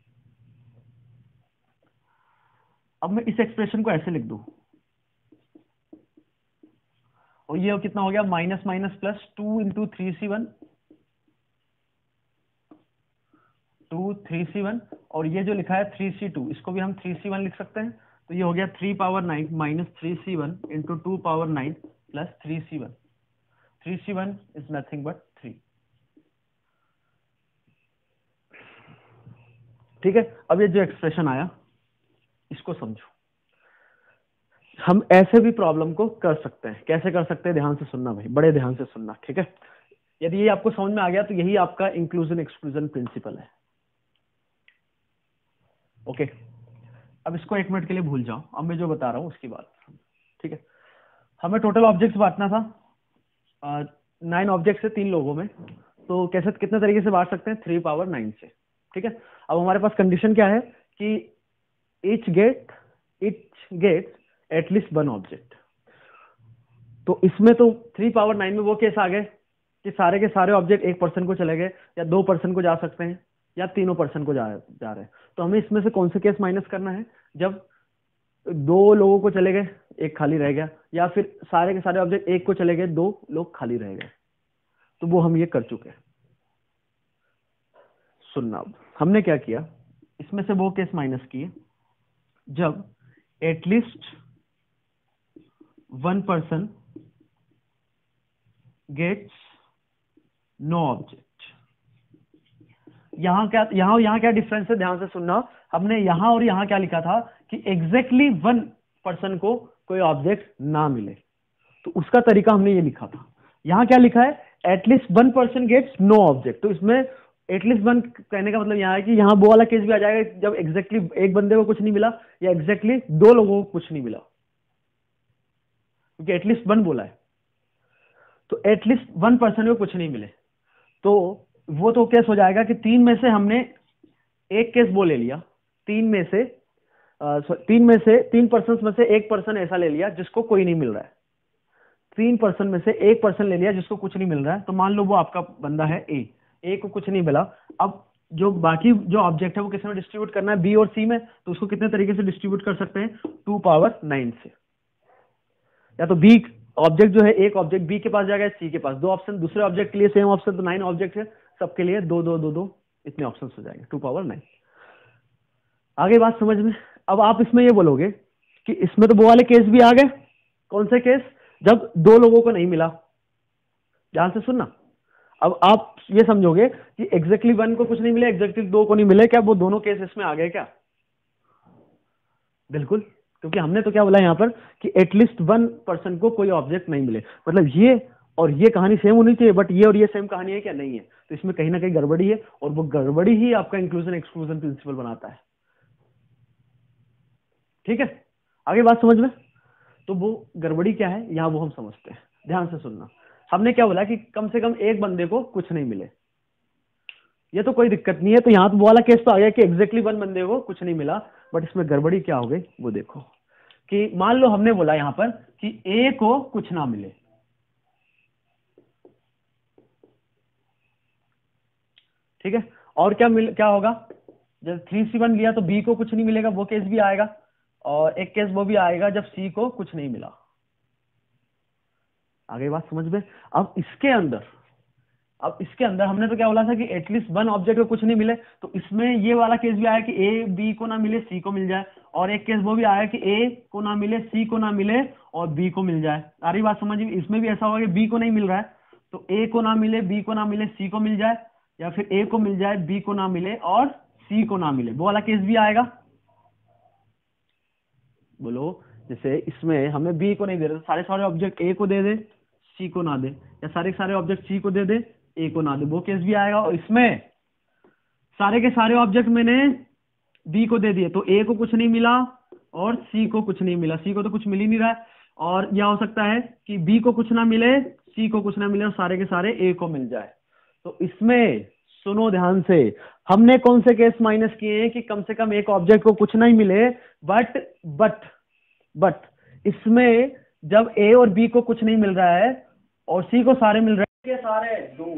अब मैं इस एक्सप्रेशन को ऐसे लिख दूं, और ये कितना हो गया, minus minus plus two into three C one, two three C one, और ये जो लिखा है थ्री सी टू, इसको भी हम थ्री सी वन लिख सकते हैं, तो ये हो गया three power nine minus three C one into two power nine plus three C one, three C one is nothing but three. ठीक है, अब ये जो एक्सप्रेशन आया इसको समझो, हम ऐसे भी प्रॉब्लम को कर सकते हैं, कैसे कर सकते हैं, ध्यान से सुनना भाई, बड़े ध्यान से सुनना। ठीक है, यदि ये आपको समझ में आ गया तो यही आपका इंक्लूजन एक्सक्लूजन प्रिंसिपल है। ओके, अब इसको एक मिनट के लिए भूल जाओ, अब मैं जो बता रहा हूँ उसकी बात, ठीक है। हमें टोटल ऑब्जेक्ट्स बांटना था, नाइन ऑब्जेक्ट्स है तीन लोगों में, तो कैसे कितने तरीके से बांट सकते हैं, थ्री पावर नाइन से, ठीक है। अब हमारे पास कंडीशन क्या है कि each get each get at least one object, तो इसमें तो थ्री पावर नाइन में वो केस आ गए कि सारे के सारे ऑब्जेक्ट एक पर्सन को चले गए, या दो पर्सन को जा सकते हैं, या तीनों पर्सन को जा जा रहे हैं। तो हमें इसमें से कौन से केस माइनस करना है, जब दो लोगों को चले गए एक खाली रह गया, या फिर सारे के सारे ऑब्जेक्ट एक को चले गए दो लोग खाली रह गए। तो वो हम ये कर चुके हैं। सुनना, अब हमने क्या किया, इसमें से वो केस माइनस किए जब at least one person gets no object. यहां क्या यहां यहां क्या डिफरेंस है, ध्यान से सुनना। हमने यहां और यहां क्या लिखा था कि एग्जैक्टली वन पर्सन को कोई ऑब्जेक्ट ना मिले, तो उसका तरीका हमने ये लिखा था। यहां क्या लिखा है, at least one person gets no object. तो इसमें एटलीस्ट वन कहने का मतलब यहां है कि यहां वो वाला केस भी आ जाएगा जब एग्जैक्टली एक बंदे को कुछ नहीं मिला, या एग्जैक्टली दो लोगों को कुछ नहीं मिला, क्योंकि एटलीस्ट वन बोला है। तो एटलीस्ट वन पर्सन को कुछ नहीं मिले, तो वो तो केस हो जाएगा कि तीन में से हमने एक केस वो ले लिया, तीन में से आ, तीन में से तीन पर्सन में से एक पर्सन ऐसा ले लिया जिसको कोई नहीं मिल रहा है, तीन पर्सन में से एक पर्सन ले लिया जिसको कुछ नहीं मिल रहा है। तो मान लो वो आपका बंदा है ए, ए को कुछ नहीं मिला। अब जो बाकी जो ऑब्जेक्ट है वो किस में डिस्ट्रीब्यूट करना है, बी और सी में। तो उसको कितने तरीके से डिस्ट्रीब्यूट कर सकते हैं, टू पावर नाइन से। या तो बी ऑब्जेक्ट जो है, एक ऑब्जेक्ट बी के पास जाएगा, सी के पास, दो ऑप्शन, दूसरे ऑब्जेक्ट के लिए सेम ऑप्शन, तो नाइन ऑब्जेक्ट है, सबके लिए दो दो दो दो इतने ऑप्शन हो जाएंगे, टू पावर नाइन। आगे बात समझ में। अब आप इसमें ये बोलोगे कि इसमें तो वो वाले केस भी आ गए, कौन से केस, जब दो लोगों को नहीं मिला। ध्यान से सुनना, अब आप ये समझोगे कि एग्जैक्टली वन को कुछ नहीं मिले, एग्जैक्टली दो को नहीं मिले, क्या वो दोनों केस इसमें आ गए क्या? बिल्कुल, क्योंकि हमने तो क्या बोला यहां पर कि एटलीस्ट वन पर्सन को कोई ऑब्जेक्ट नहीं मिले, मतलब ये और ये कहानी सेम होनी चाहिए, बट ये और ये सेम कहानी है क्या? नहीं है। तो इसमें कहीं ना कहीं गड़बड़ी है, और वो गड़बड़ी ही आपका इंक्लूजन एक्सक्लूजन प्रिंसिपल बनाता है। ठीक है, आगे बात समझ में। तो वो गड़बड़ी क्या है यहां, वो हम समझते हैं। ध्यान से सुनना, हमने क्या बोला कि कम से कम एक बंदे को कुछ नहीं मिले, ये तो कोई दिक्कत नहीं है। तो यहां तो वो वाला केस तो आ गया कि एग्जैक्टली वन बंदे को कुछ नहीं मिला, बट इसमें गड़बड़ी क्या हो गई वो देखो। कि मान लो हमने बोला यहां पर कि ए को कुछ ना मिले, ठीक है, और क्या मिल क्या होगा, जब थ्री सी वन लिया तो बी को कुछ नहीं मिलेगा, वो केस भी आएगा, और एक केस वो भी आएगा जब सी को कुछ नहीं मिला। आगे बात समझ में। अब इसके अंदर अब इसके अंदर हमने तो क्या बोला था कि एटलीस्ट वन ऑब्जेक्ट को कुछ नहीं मिले, तो इसमें ये वाला केस भी आया कि ए बी को ना मिले, सी को मिल जाए, और एक केस वो भी आया कि ए को ना मिले, सी को ना मिले, और बी को मिल जाए। आ रही बात समझ में। इसमें भी ऐसा होगा कि बी को नहीं मिल रहा है, तो ए को ना मिले, बी को ना मिले, सी को मिल जाए, या फिर ए को मिल जाए, बी को ना मिले और सी को ना मिले, वो वाला केस भी आएगा। बोलो, जैसे इसमें हमें बी को नहीं दे रहे, तो सारे सारे ऑब्जेक्ट ए को दे दे, सी को ना दे, या सारे सारे ऑब्जेक्ट सी को दे दे, ए को ना दे, वो केस भी आएगा। और इसमें सारे के सारे ऑब्जेक्ट मैंने बी को दे दिए, तो ए को कुछ नहीं मिला और सी को कुछ नहीं मिला, सी को तो कुछ मिल ही नहीं रहा है। और यह हो सकता है कि बी को कुछ ना मिले, सी को कुछ ना मिले, और सारे के सारे ए को मिल जाए। तो इसमें सुनो ध्यान से, हमने कौन से केस माइनस किए हैं कि कम से कम एक ऑब्जेक्ट को कुछ नहीं मिले, बट बट बट इसमें जब ए और बी को कुछ नहीं मिल रहा है और सी को सारे मिल रहे हैं, सारे दो,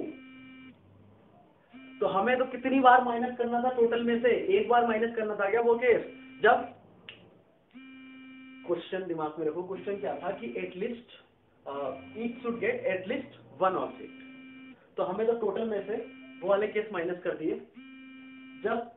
तो हमें तो कितनी बार माइनस करना था टोटल में से? एक बार माइनस करना था क्या वो केस? जब क्वेश्चन दिमाग में रखो, क्वेश्चन क्या था कि at least each should get at least one object, तो हमें तो टोटल में से वो वाले केस माइनस कर दिए जब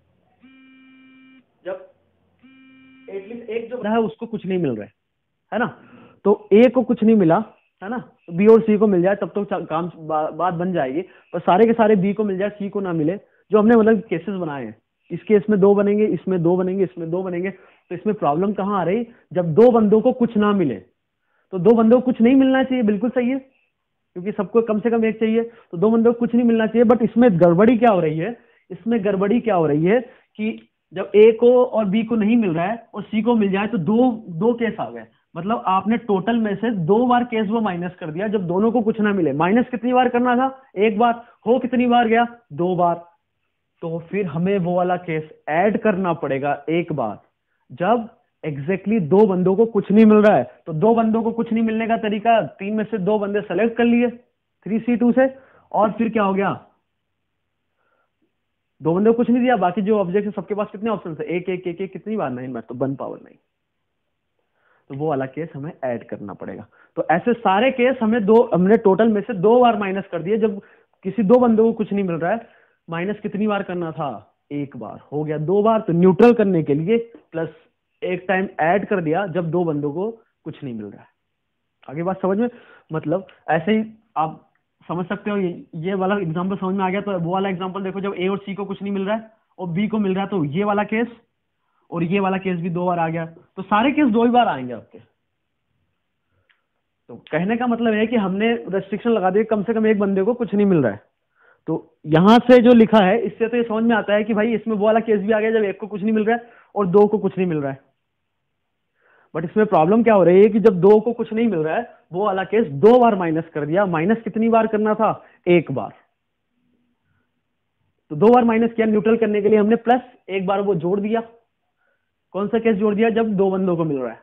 जब एटलीस्ट एक जो है उसको कुछ नहीं मिल रहा है, है ना। तो ए को कुछ नहीं मिला, है ना, तो बी और सी को मिल जाए, तब तो काम बा, बात बन जाएगी। पर सारे के सारे बी को मिल जाए, सी को ना मिले, जो हमने मतलब केसेस बनाए हैं, इस केस में दो बनेंगे, इसमें दो बनेंगे, इसमें दो बनेंगे। तो इसमें प्रॉब्लम कहां आ रही, जब दो बंदों को कुछ ना मिले। तो दो बंदों को कुछ नहीं मिलना चाहिए, बिल्कुल सही है, क्योंकि सबको कम से कम एक चाहिए, तो दो बंदों को कुछ नहीं मिलना चाहिए। बट इसमें गड़बड़ी क्या हो रही है, इसमें गड़बड़ी क्या हो रही है कि जब ए को और बी को नहीं मिल रहा है और सी को मिल जाए तो दो दो केस आ गए, मतलब आपने टोटल में से दो बार केस वो माइनस कर दिया जब दोनों को कुछ ना मिले। माइनस कितनी बार करना था? एक बार। हो कितनी बार गया? दो बार। तो फिर हमें वो वाला केस ऐड करना पड़ेगा एक बार, जब एग्जैक्टली exactly दो बंदों को कुछ नहीं मिल रहा है। तो दो बंदों को कुछ नहीं मिलने का तरीका, तीन में से दो बंदे सेलेक्ट कर लिए थ्री सी टू से, और फिर क्या हो गया, दो बंदे को कुछ नहीं दिया, बाकी जो ऑब्जेक्ट है सबके पास कितने ऑप्शन है? एक एक एक एक कितनी बार? नाइन बार, तो वन पावर नाइन। तो वो वाला केस हमें ऐड करना पड़ेगा। तो ऐसे सारे केस हमें दो, हमने टोटल में से दो बार माइनस कर दिए जब किसी दो बंदों को कुछ नहीं मिल रहा है। माइनस कितनी बार करना था? एक बार। हो गया दो बार। तो न्यूट्रल करने के लिए प्लस एक टाइम ऐड कर दिया जब दो बंदों को कुछ नहीं मिल रहा है। आगे बात समझ में? मतलब ऐसे ही आप समझ सकते हो। ये, ये वाला एग्जांपल समझ में आ गया। तो वो वाला एग्जांपल देखो, जब ए और सी को कुछ नहीं मिल रहा है और बी को मिल रहा है, तो ये वाला केस और ये वाला केस भी दो बार आ गया। तो सारे केस दो ही बार आएंगे आपके। तो कहने का मतलब है कि हमने रेस्ट्रिक्शन लगा दी, कम से कम एक बंदे को कुछ नहीं मिल रहा है। तो यहां से जो लिखा है इससे तो ये समझ में आता है कि भाई इसमें वो वाला केस भी आ गया जब एक को कुछ नहीं मिल रहा है और दो को कुछ नहीं मिल रहा है। बट इसमें प्रॉब्लम क्या हो रही है कि जब दो को कुछ नहीं मिल रहा है, वो वाला केस दो बार माइनस कर दिया। माइनस कितनी बार करना था? एक बार। तो दो बार माइनस किया, न्यूट्रल करने के लिए हमने प्लस एक बार वो जोड़ दिया। कौन सा केस जोड़ दिया? जब दो बंदों को मिल रहा है।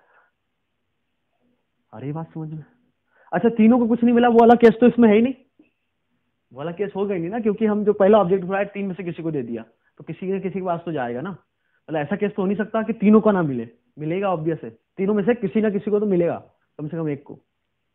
अरे बात समझ में? अच्छा, तीनों को कुछ नहीं मिला, वो वाला केस तो इसमें है ही नहीं। वो वाला केस होगा ही नहीं ना, क्योंकि हम जो पहला ऑब्जेक्ट उठाया तीन में से किसी को दे दिया, तो किसी ने किसी के पास तो जाएगा ना। मतलब ऐसा केस तो हो नहीं सकता कि तीनों को ना मिले। मिलेगा ऑब्वियस है, तीनों में से किसी ना किसी को तो मिलेगा, कम से कम एक को।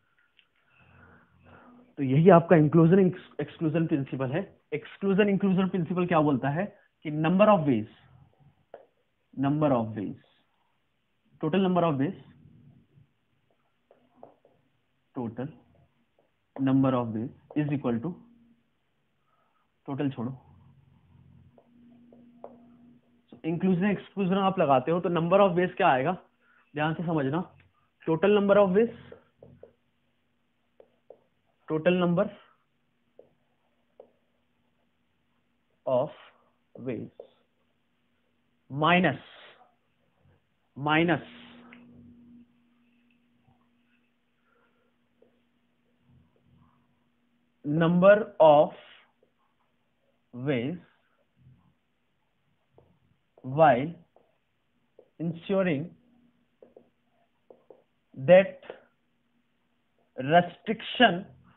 तो यही आपका इंक्लूजन एक्सक्लूजन प्रिंसिपल है। एक्सक्लूजन इंक्लूजन प्रिंसिपल क्या बोलता है कि number of ways, number of ways, total number of ways, total number of ways is equal to, total छोड़ो, इंक्लूजन एक्सक्लूजन आप लगाते हो तो नंबर ऑफ वेज क्या आएगा, ध्यान से समझना। Total number of ways, total number of ways minus minus number of ways while ensuring that restriction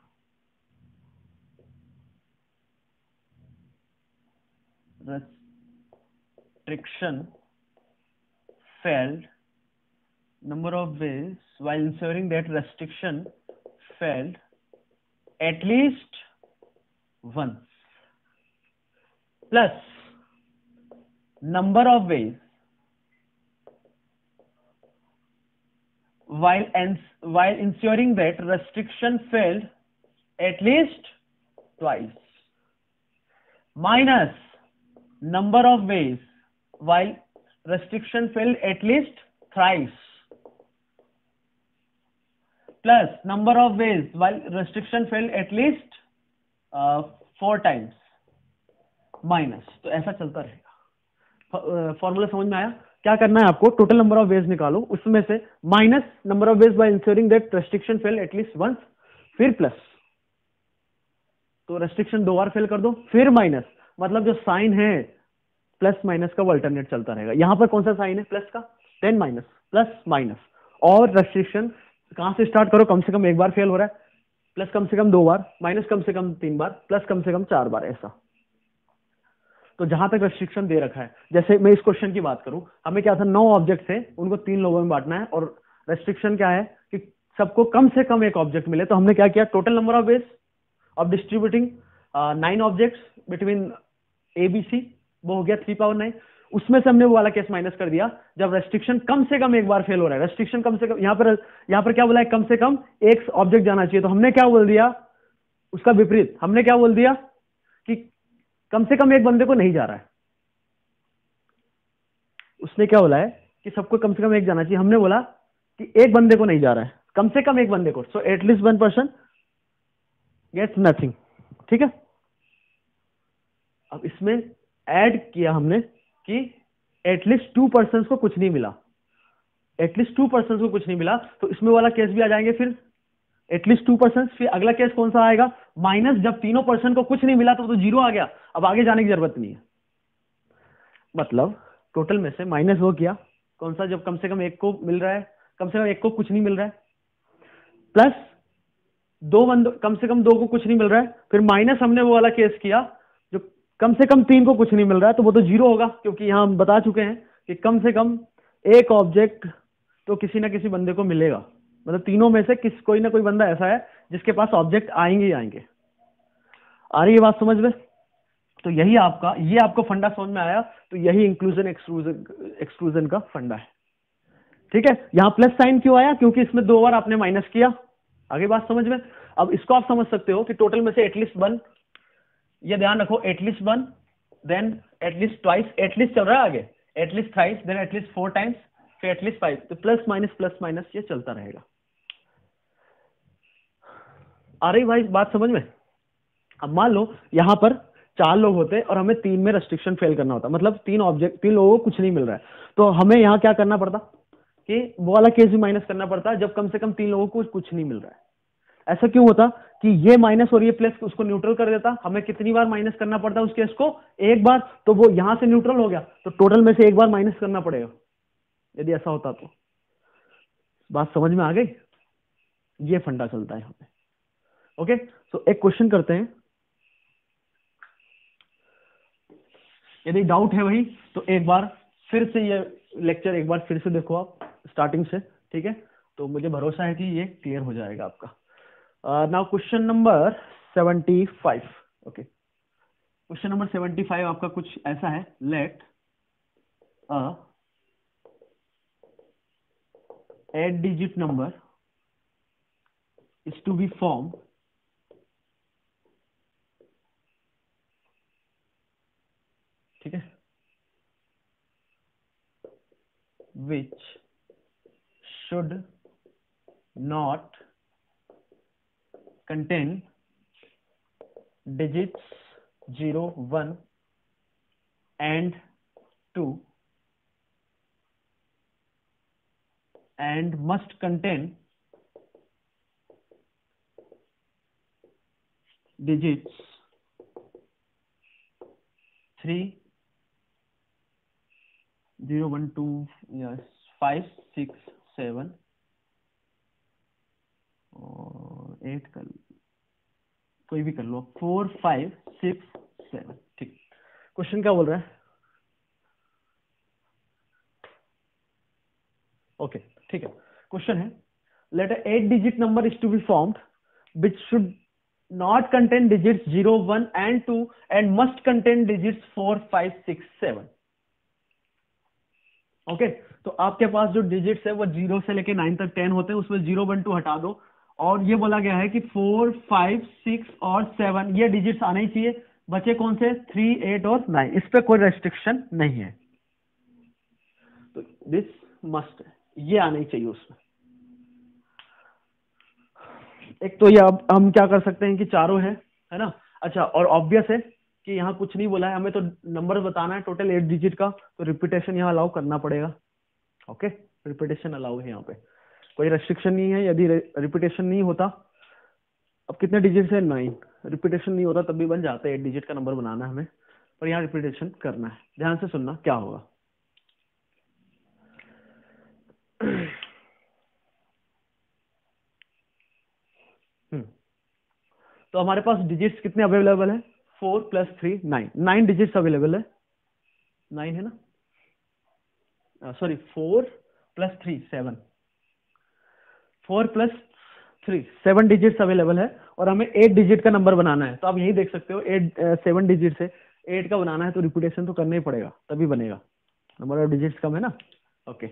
restriction failed, number of ways while ensuring that restriction failed at least once, plus number of ways while ens while ensuring that restriction failed at least twice, minus number of ways while restriction failed at least thrice, plus number of ways while restriction failed at least uh, four times, minus. तो ऐसा चलता रहेगा। फॉर्मूला समझ में आया? क्या करना है आपको? टोटल नंबर ऑफ वेज निकालो, उसमें से minus number of ways by ensuring that restriction fail at least once, फिर प्लस, तो रेस्ट्रिक्शन दो बार फेल कर दो, फिर माइनस। मतलब जो साइन है प्लस माइनस का वो अल्टरनेट चलता रहेगा। यहां पर कौन सा साइन है? प्लस का, देन माइनस, प्लस माइनस। और रेस्ट्रिक्शन कहां से स्टार्ट करो? कम से कम एक बार फेल हो रहा है, प्लस कम से कम दो बार, माइनस कम से कम तीन बार, प्लस कम से कम चार बार, ऐसा। तो जहां तक रेस्ट्रिक्शन दे रखा है, जैसे मैं इस क्वेश्चन की बात करूं, हमें क्या था, नौ ऑब्जेक्ट थे, उनको तीन लोगों में बांटना है, और रेस्ट्रिक्शन क्या है कि सबको कम से कम एक ऑब्जेक्ट मिले। तो हमने क्या किया, total number of ways of distributing nine objects between A B C, वो हो गया थ्री पावर नाइन। उसमें से हमने वो वाला केस माइनस कर दिया जब रेस्ट्रिक्शन कम से कम एक बार फेल हो रहा है। रेस्ट्रिक्शन कम से कम, यहां पर यहां पर क्या बोला है, कम से कम एक ऑब्जेक्ट जाना चाहिए। तो हमने क्या बोल दिया, उसका विपरीत, हमने क्या बोल दिया कि कम से कम एक बंदे को नहीं जा रहा है। उसने क्या बोला है कि सबको कम से कम एक जाना चाहिए, हमने बोला कि एक बंदे को नहीं जा रहा है, कम से कम एक बंदे को। So at least one person gets nothing. ठीक है, अब इसमें ऐड किया हमने कि एटलीस्ट टू पर्सन को कुछ नहीं मिला, एटलीस्ट टू पर्सन को कुछ नहीं मिला, तो इसमें वाला केस भी आ जाएंगे फिर एटलीस्ट टू पर्सन। फिर अगला केस कौन सा आएगा, माइनस जब तीनों पर्सन को कुछ नहीं मिला तो, तो जीरो आ गया, अब आगे जाने की जरूरत नहीं है। मतलब टोटल में से माइनस वो किया कौन सा, जब कम से कम एक को मिल रहा है, कम से कम एक को कुछ नहीं मिल रहा है, प्लस दो बंदों कम से कम दो को कुछ नहीं मिल रहा है, फिर माइनस हमने वो वाला केस किया जो कम से कम तीन को कुछ नहीं मिल रहा है, तो वो तो जीरो होगा, क्योंकि यहां हम बता चुके हैं कि कम से कम एक ऑब्जेक्ट तो किसी ना किसी बंदे को मिलेगा, मतलब तीनों में से किस कोई ना कोई बंदा ऐसा है जिसके पास ऑब्जेक्ट आएंगे ही आएंगे। आ रही है बात समझ में? तो यही आपका, ये आपको फंडा समझ में आया, तो यही इंक्लूजन एक्सक्लूजन एक्सक्लूजन का फंडा है। ठीक है, यहां प्लस साइन क्यों आया, क्योंकि इसमें दो बार आपने माइनस किया। आगे बात समझ में? अब इसको आप समझ सकते हो कि टोटल में से एटलीस्ट वन, ये ध्यान रखो, at least one, then at least twice, at least चल रहा है आगे, at least thrice, then at least four times, फिर एटलीस्ट फाइव, तो प्लस माइनस प्लस माइनस ये चलता रहेगा। आ रही भाई बात समझ में? अब मान लो यहां पर चार लोग होते और हमें तीन में रेस्ट्रिक्शन फेल करना होता, मतलब तीन ऑब्जेक्ट, तीन लोगों को कुछ नहीं मिल रहा है, तो हमें यहां क्या करना पड़ता कि वो वाला केस भी माइनस करना पड़ता जब कम से कम तीन लोगों को कुछ नहीं मिल रहा है। ऐसा क्यों होता कि ये माइनस और ये प्लस उसको न्यूट्रल कर देता, हमें कितनी बार माइनस करना पड़ता उस केस को, एक बार, तो वो यहां से न्यूट्रल हो गया, तो टोटल में से एक बार माइनस करना पड़ेगा यदि ऐसा होता तो। बात समझ में आ गई? ये फंडा चलता है हमें। ओके, तो एक क्वेश्चन करते हैं, यदि डाउट है वही तो एक बार फिर से ये लेक्चर एक बार फिर से देखो आप स्टार्टिंग से, ठीक है? तो मुझे भरोसा है कि ये क्लियर हो जाएगा आपका। Now question number seventy five. Okay, question number seventy five आपका कुछ ऐसा है, let a eight digit number is to be form ठीक है, which should not contain digits zero, one and two and must contain digits three, zero, one, two, yes, five, six, seven और एट कर कोई भी कर लो, फोर, फाइव, सिक्स, सेवन। ठीक, क्वेश्चन क्या बोल रहा है? ओके okay, ठीक है, क्वेश्चन है let a eight digit number is to be formed which should not contain digits zero, one and two and must contain digits four, five, six, seven. Okay, तो आपके पास जो डिजिट्स है वो जीरो से लेके नाइन तक टेन होते हैं, उसमें जीरो, वन, टू हटा दो, और ये बोला गया है कि फोर, फाइव, सिक्स और सेवन ये डिजिट्स आने ही चाहिए, बचे कौन से, थ्री, एट और नाइन, इस पे कोई रेस्ट्रिक्शन नहीं है, तो दिस मस्ट, ये आने ही चाहिए उसमें। एक तो ये अब हम क्या कर सकते हैं कि चारों है है ना। अच्छा, और ऑब्वियस है कि यहाँ कुछ नहीं बोला है, हमें तो नंबर बताना है टोटल एट डिजिट का, तो रिपीटेशन यहाँ अलाउ करना पड़ेगा। ओके, रिपीटेशन अलाउ है, यहाँ पे कोई रेस्ट्रिक्शन नहीं है। यदि रिपीटेशन नहीं होता, अब कितने डिजिट है, नाइन, रिपीटेशन नहीं होता तब भी बन जाता है, एट डिजिट का नंबर बनाना है हमें, पर यहाँ रिपीटेशन करना है। ध्यान से सुनना क्या होगा। तो हमारे पास डिजिट्स कितने अवेलेबल है, four plus three, nine, nine digits available है, नाइन है ना, sorry four plus three, seven, four plus three, seven digits available है, और हमें एट डिजिट का नंबर बनाना है। तो आप यही देख सकते हो, एट सेवन डिजिट से एट का बनाना है, तो रिपीटेशन तो करना ही पड़ेगा तभी बनेगा, नंबर ऑफ डिजिट्स कम है ना। ओके,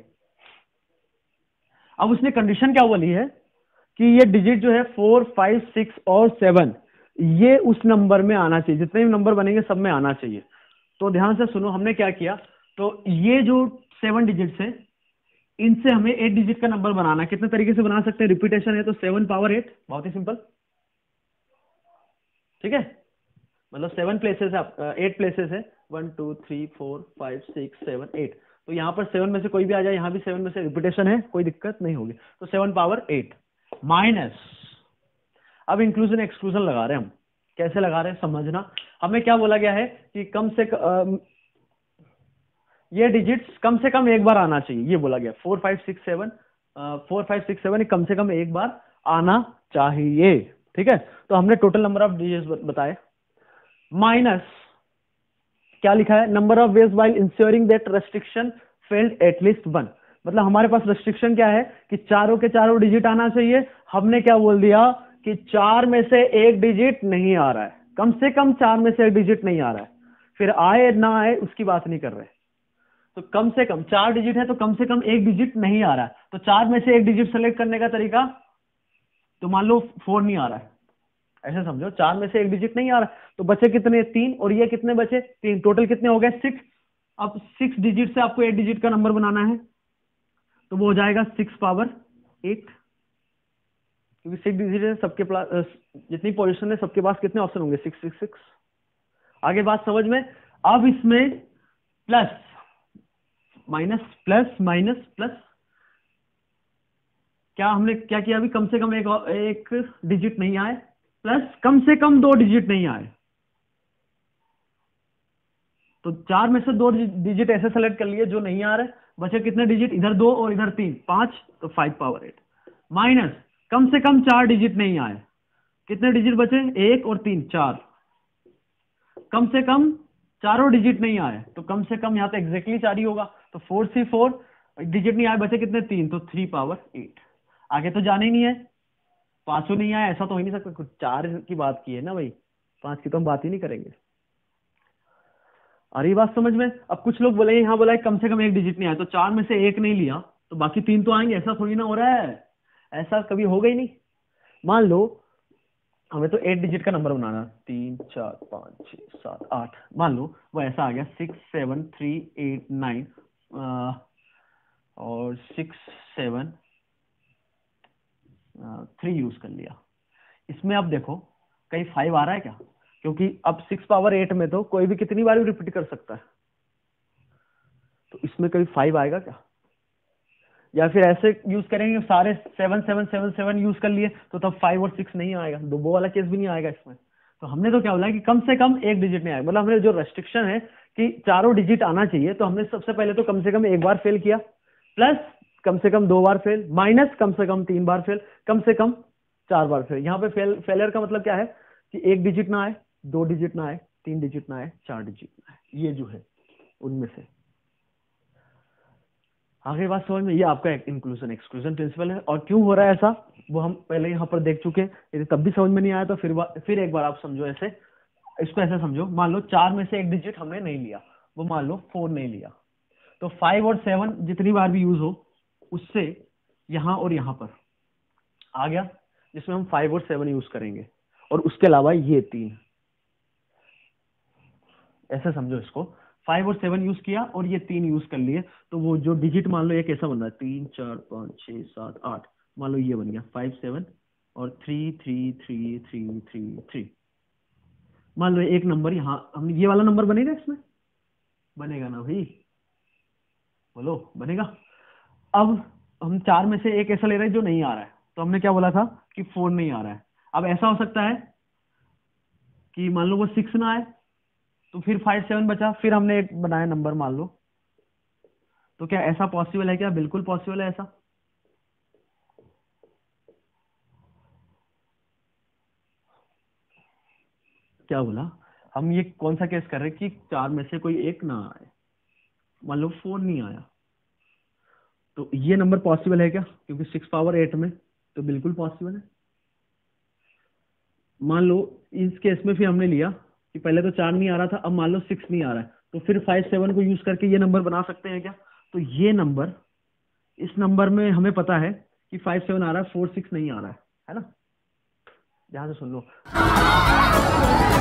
अब उसने कंडीशन क्या बोली है कि ये डिजिट जो है फोर, फाइव, सिक्स और सेवन, ये उस नंबर में आना चाहिए, जितने भी नंबर बनेंगे सब में आना चाहिए। तो ध्यान से सुनो, हमने क्या किया, तो ये जो सेवन डिजिट्स है इनसे हमें एट डिजिट का नंबर बनाना है। कितने तरीके से बना सकते हैं, रिपीटेशन है तो सेवन पावर एट, बहुत ही सिंपल, ठीक है। मतलब सेवन प्लेसेस है, एट प्लेसेस है, one two three four five six seven eight, तो यहाँ पर सेवन में से कोई भी आ जाए, यहाँ भी सेवन में से रिपीटेशन है, कोई दिक्कत नहीं होगी, तो सेवन पावर एट माइनस, अब इंक्लूजन एक्सक्लूजन लगा रहे हैं हम, कैसे लगा रहे हैं समझना। हमें क्या बोला गया है कि कम से कम ये डिजिट्स कम से कम एक बार आना चाहिए, ये बोला गया, four five six seven four five six seven कम से कम एक बार आना चाहिए, ठीक है। तो हमने टोटल नंबर ऑफ डिजिट्स बताए, माइनस क्या लिखा है, number of ways while ensuring that restriction failed at least one, मतलब हमारे पास रेस्ट्रिक्शन क्या है कि चारों के चारों डिजिट आना चाहिए, हमने क्या बोल दिया कि चार में से एक डिजिट नहीं आ रहा है, कम से कम चार में से एक डिजिट नहीं आ रहा है, फिर आए ना आए उसकी बात नहीं कर रहे, तो कम से कम चार डिजिट है तो कम से कम एक डिजिट नहीं आ रहा है, तो चार में से एक डिजिट सेलेक्ट करने का तरीका, तो मान लो फोर नहीं आ रहा है, ऐसे समझो चार में से एक डिजिट नहीं आ रहा, तो बचे कितने, तीन, और ये कितने बचे, तीन, टोटल कितने हो गए, सिक्स। अब सिक्स डिजिट से आपको एट डिजिट का नंबर बनाना है, तो वो हो जाएगा सिक्स पावर एट, क्योंकि सिक्स डिजिट है, सबके पास जितनी पोजीशन है सबके पास कितने ऑप्शन होंगे, सिक्स सिक्स सिक्स। आगे बात समझ में। अब इसमें plus minus plus minus plus, क्या हमने क्या किया अभी, कम से कम एक एक डिजिट नहीं आए, प्लस कम से कम दो डिजिट नहीं आए, तो चार में से दो डिजिट ऐसे सेलेक्ट कर लिए जो नहीं आ रहे, बचे कितने डिजिट, इधर दो और इधर तीन, पांच, तो फाइव पावर एट, माइनस कम से कम चार डिजिट नहीं आए, कितने डिजिट बचे, एक और तीन, चार, कम से कम चारों डिजिट नहीं आए, तो कम से कम यहाँ पे एग्जैक्टली चार ही होगा, तो फोर सी फोर, डिजिट नहीं आए, बचे कितने, तीन, तो थ्री पावर एट। आगे तो जाने ही नहीं है, पांचों नहीं आए ऐसा तो हो ही नहीं सकता, कुछ चार की बात की है ना भाई, पांच की तो हम बात ही नहीं करेंगे। अरे ये बात समझ में। अब कुछ लोग बोले यहाँ बोला है कम से कम एक डिजिट नहीं आया, तो चार में से एक नहीं लिया तो बाकी तीन तो आएंगे, ऐसा थोड़ी ना हो रहा है, ऐसा कभी होगा ही नहीं। मान लो हमें तो एट डिजिट का नंबर बनाना, तीन चार पाँच छः सात आठ, मान लो वो ऐसा आ गया, six seven three eight nine और सिक्स सेवन थ्री यूज कर लिया। इसमें अब देखो कहीं फाइव आ रहा है क्या, क्योंकि अब सिक्स पावर एट में तो कोई भी कितनी बार भी रिपीट कर सकता है, तो इसमें कभी फाइव आएगा क्या, या फिर ऐसे यूज करेंगे सारे seven seven seven seven use कर लिए तो तब फाइव और सिक्स नहीं आएगा, दो वो वाला केस भी नहीं आएगा इसमें। तो हमने तो क्या बोला कि कम से कम एक डिजिट नहीं आएगा, मतलब हमने जो रेस्ट्रिक्शन है कि चारों डिजिट आना चाहिए, तो हमने सबसे पहले तो कम से कम एक बार फेल किया, प्लस कम से कम दो बार फेल, माइनस कम से कम तीन बार फेल, कम से कम चार बार फेल। यहाँ पे फेल फेलियर का मतलब क्या है कि एक डिजिट ना आए, दो डिजिट ना आए, तीन डिजिट ना आए, चार डिजिट ना आए, ये जो है उनमें से। आगे बात समझ में, ये आपका इंक्लूजन एक्सक्लूजन प्रिंसिपल है, और क्यों हो रहा है ऐसा वो हम पहले यहाँ पर देख चुके हैं। यदि तब भी समझ में नहीं आया तो फिर फिर एक बार आप समझो, ऐसे इसको ऐसे समझो, मान लो चार में से एक डिजिट हमने नहीं लिया, वो मान लो फोर नहीं लिया, तो फाइव और सेवन जितनी बार भी यूज हो उससे यहाँ और यहाँ पर आ गया, जिसमें हम फाइव और सेवन यूज करेंगे, और उसके अलावा ये तीन, ऐसे समझो इसको, फाइव और सेवन यूज किया और ये तीन यूज कर लिए, तो वो जो डिजिट मान लो ये कैसा बन रहा है, तीन चार पाँच छः सात आठ, मान लो ये बन गया फाइव सेवन और three three three three three three. मान लो एक नंबर यहाँ, हम ये वाला नंबर बनेगा, इसमें बनेगा ना भाई, बोलो बनेगा। अब हम चार में से एक ऐसा ले रहे हैं जो नहीं आ रहा है, तो हमने क्या बोला था कि फोर नहीं आ रहा है। अब ऐसा हो सकता है कि मान लो वो सिक्स ना आए, तो फिर फाइव सेवन बचा, फिर हमने एक बनाया नंबर मान लो, तो क्या ऐसा पॉसिबल है क्या, बिल्कुल पॉसिबल है ऐसा। क्या बोला, हम ये कौन सा केस कर रहे हैं कि चार में से कोई एक ना आए, मान लो फोर नहीं आया, तो ये नंबर पॉसिबल है क्या, क्योंकि सिक्स पावर एट में तो बिल्कुल पॉसिबल है। मान लो इस केस में फिर हमने लिया कि पहले तो चार नहीं आ रहा था, अब मान लो सिक्स नहीं आ रहा है, तो फिर फाइव सेवन को यूज करके ये नंबर बना सकते हैं क्या। तो ये नंबर, इस नंबर में हमें पता है कि फाइव सेवन आ रहा है, फोर सिक्स नहीं आ रहा है, है ना। ध्यान से सुन लो।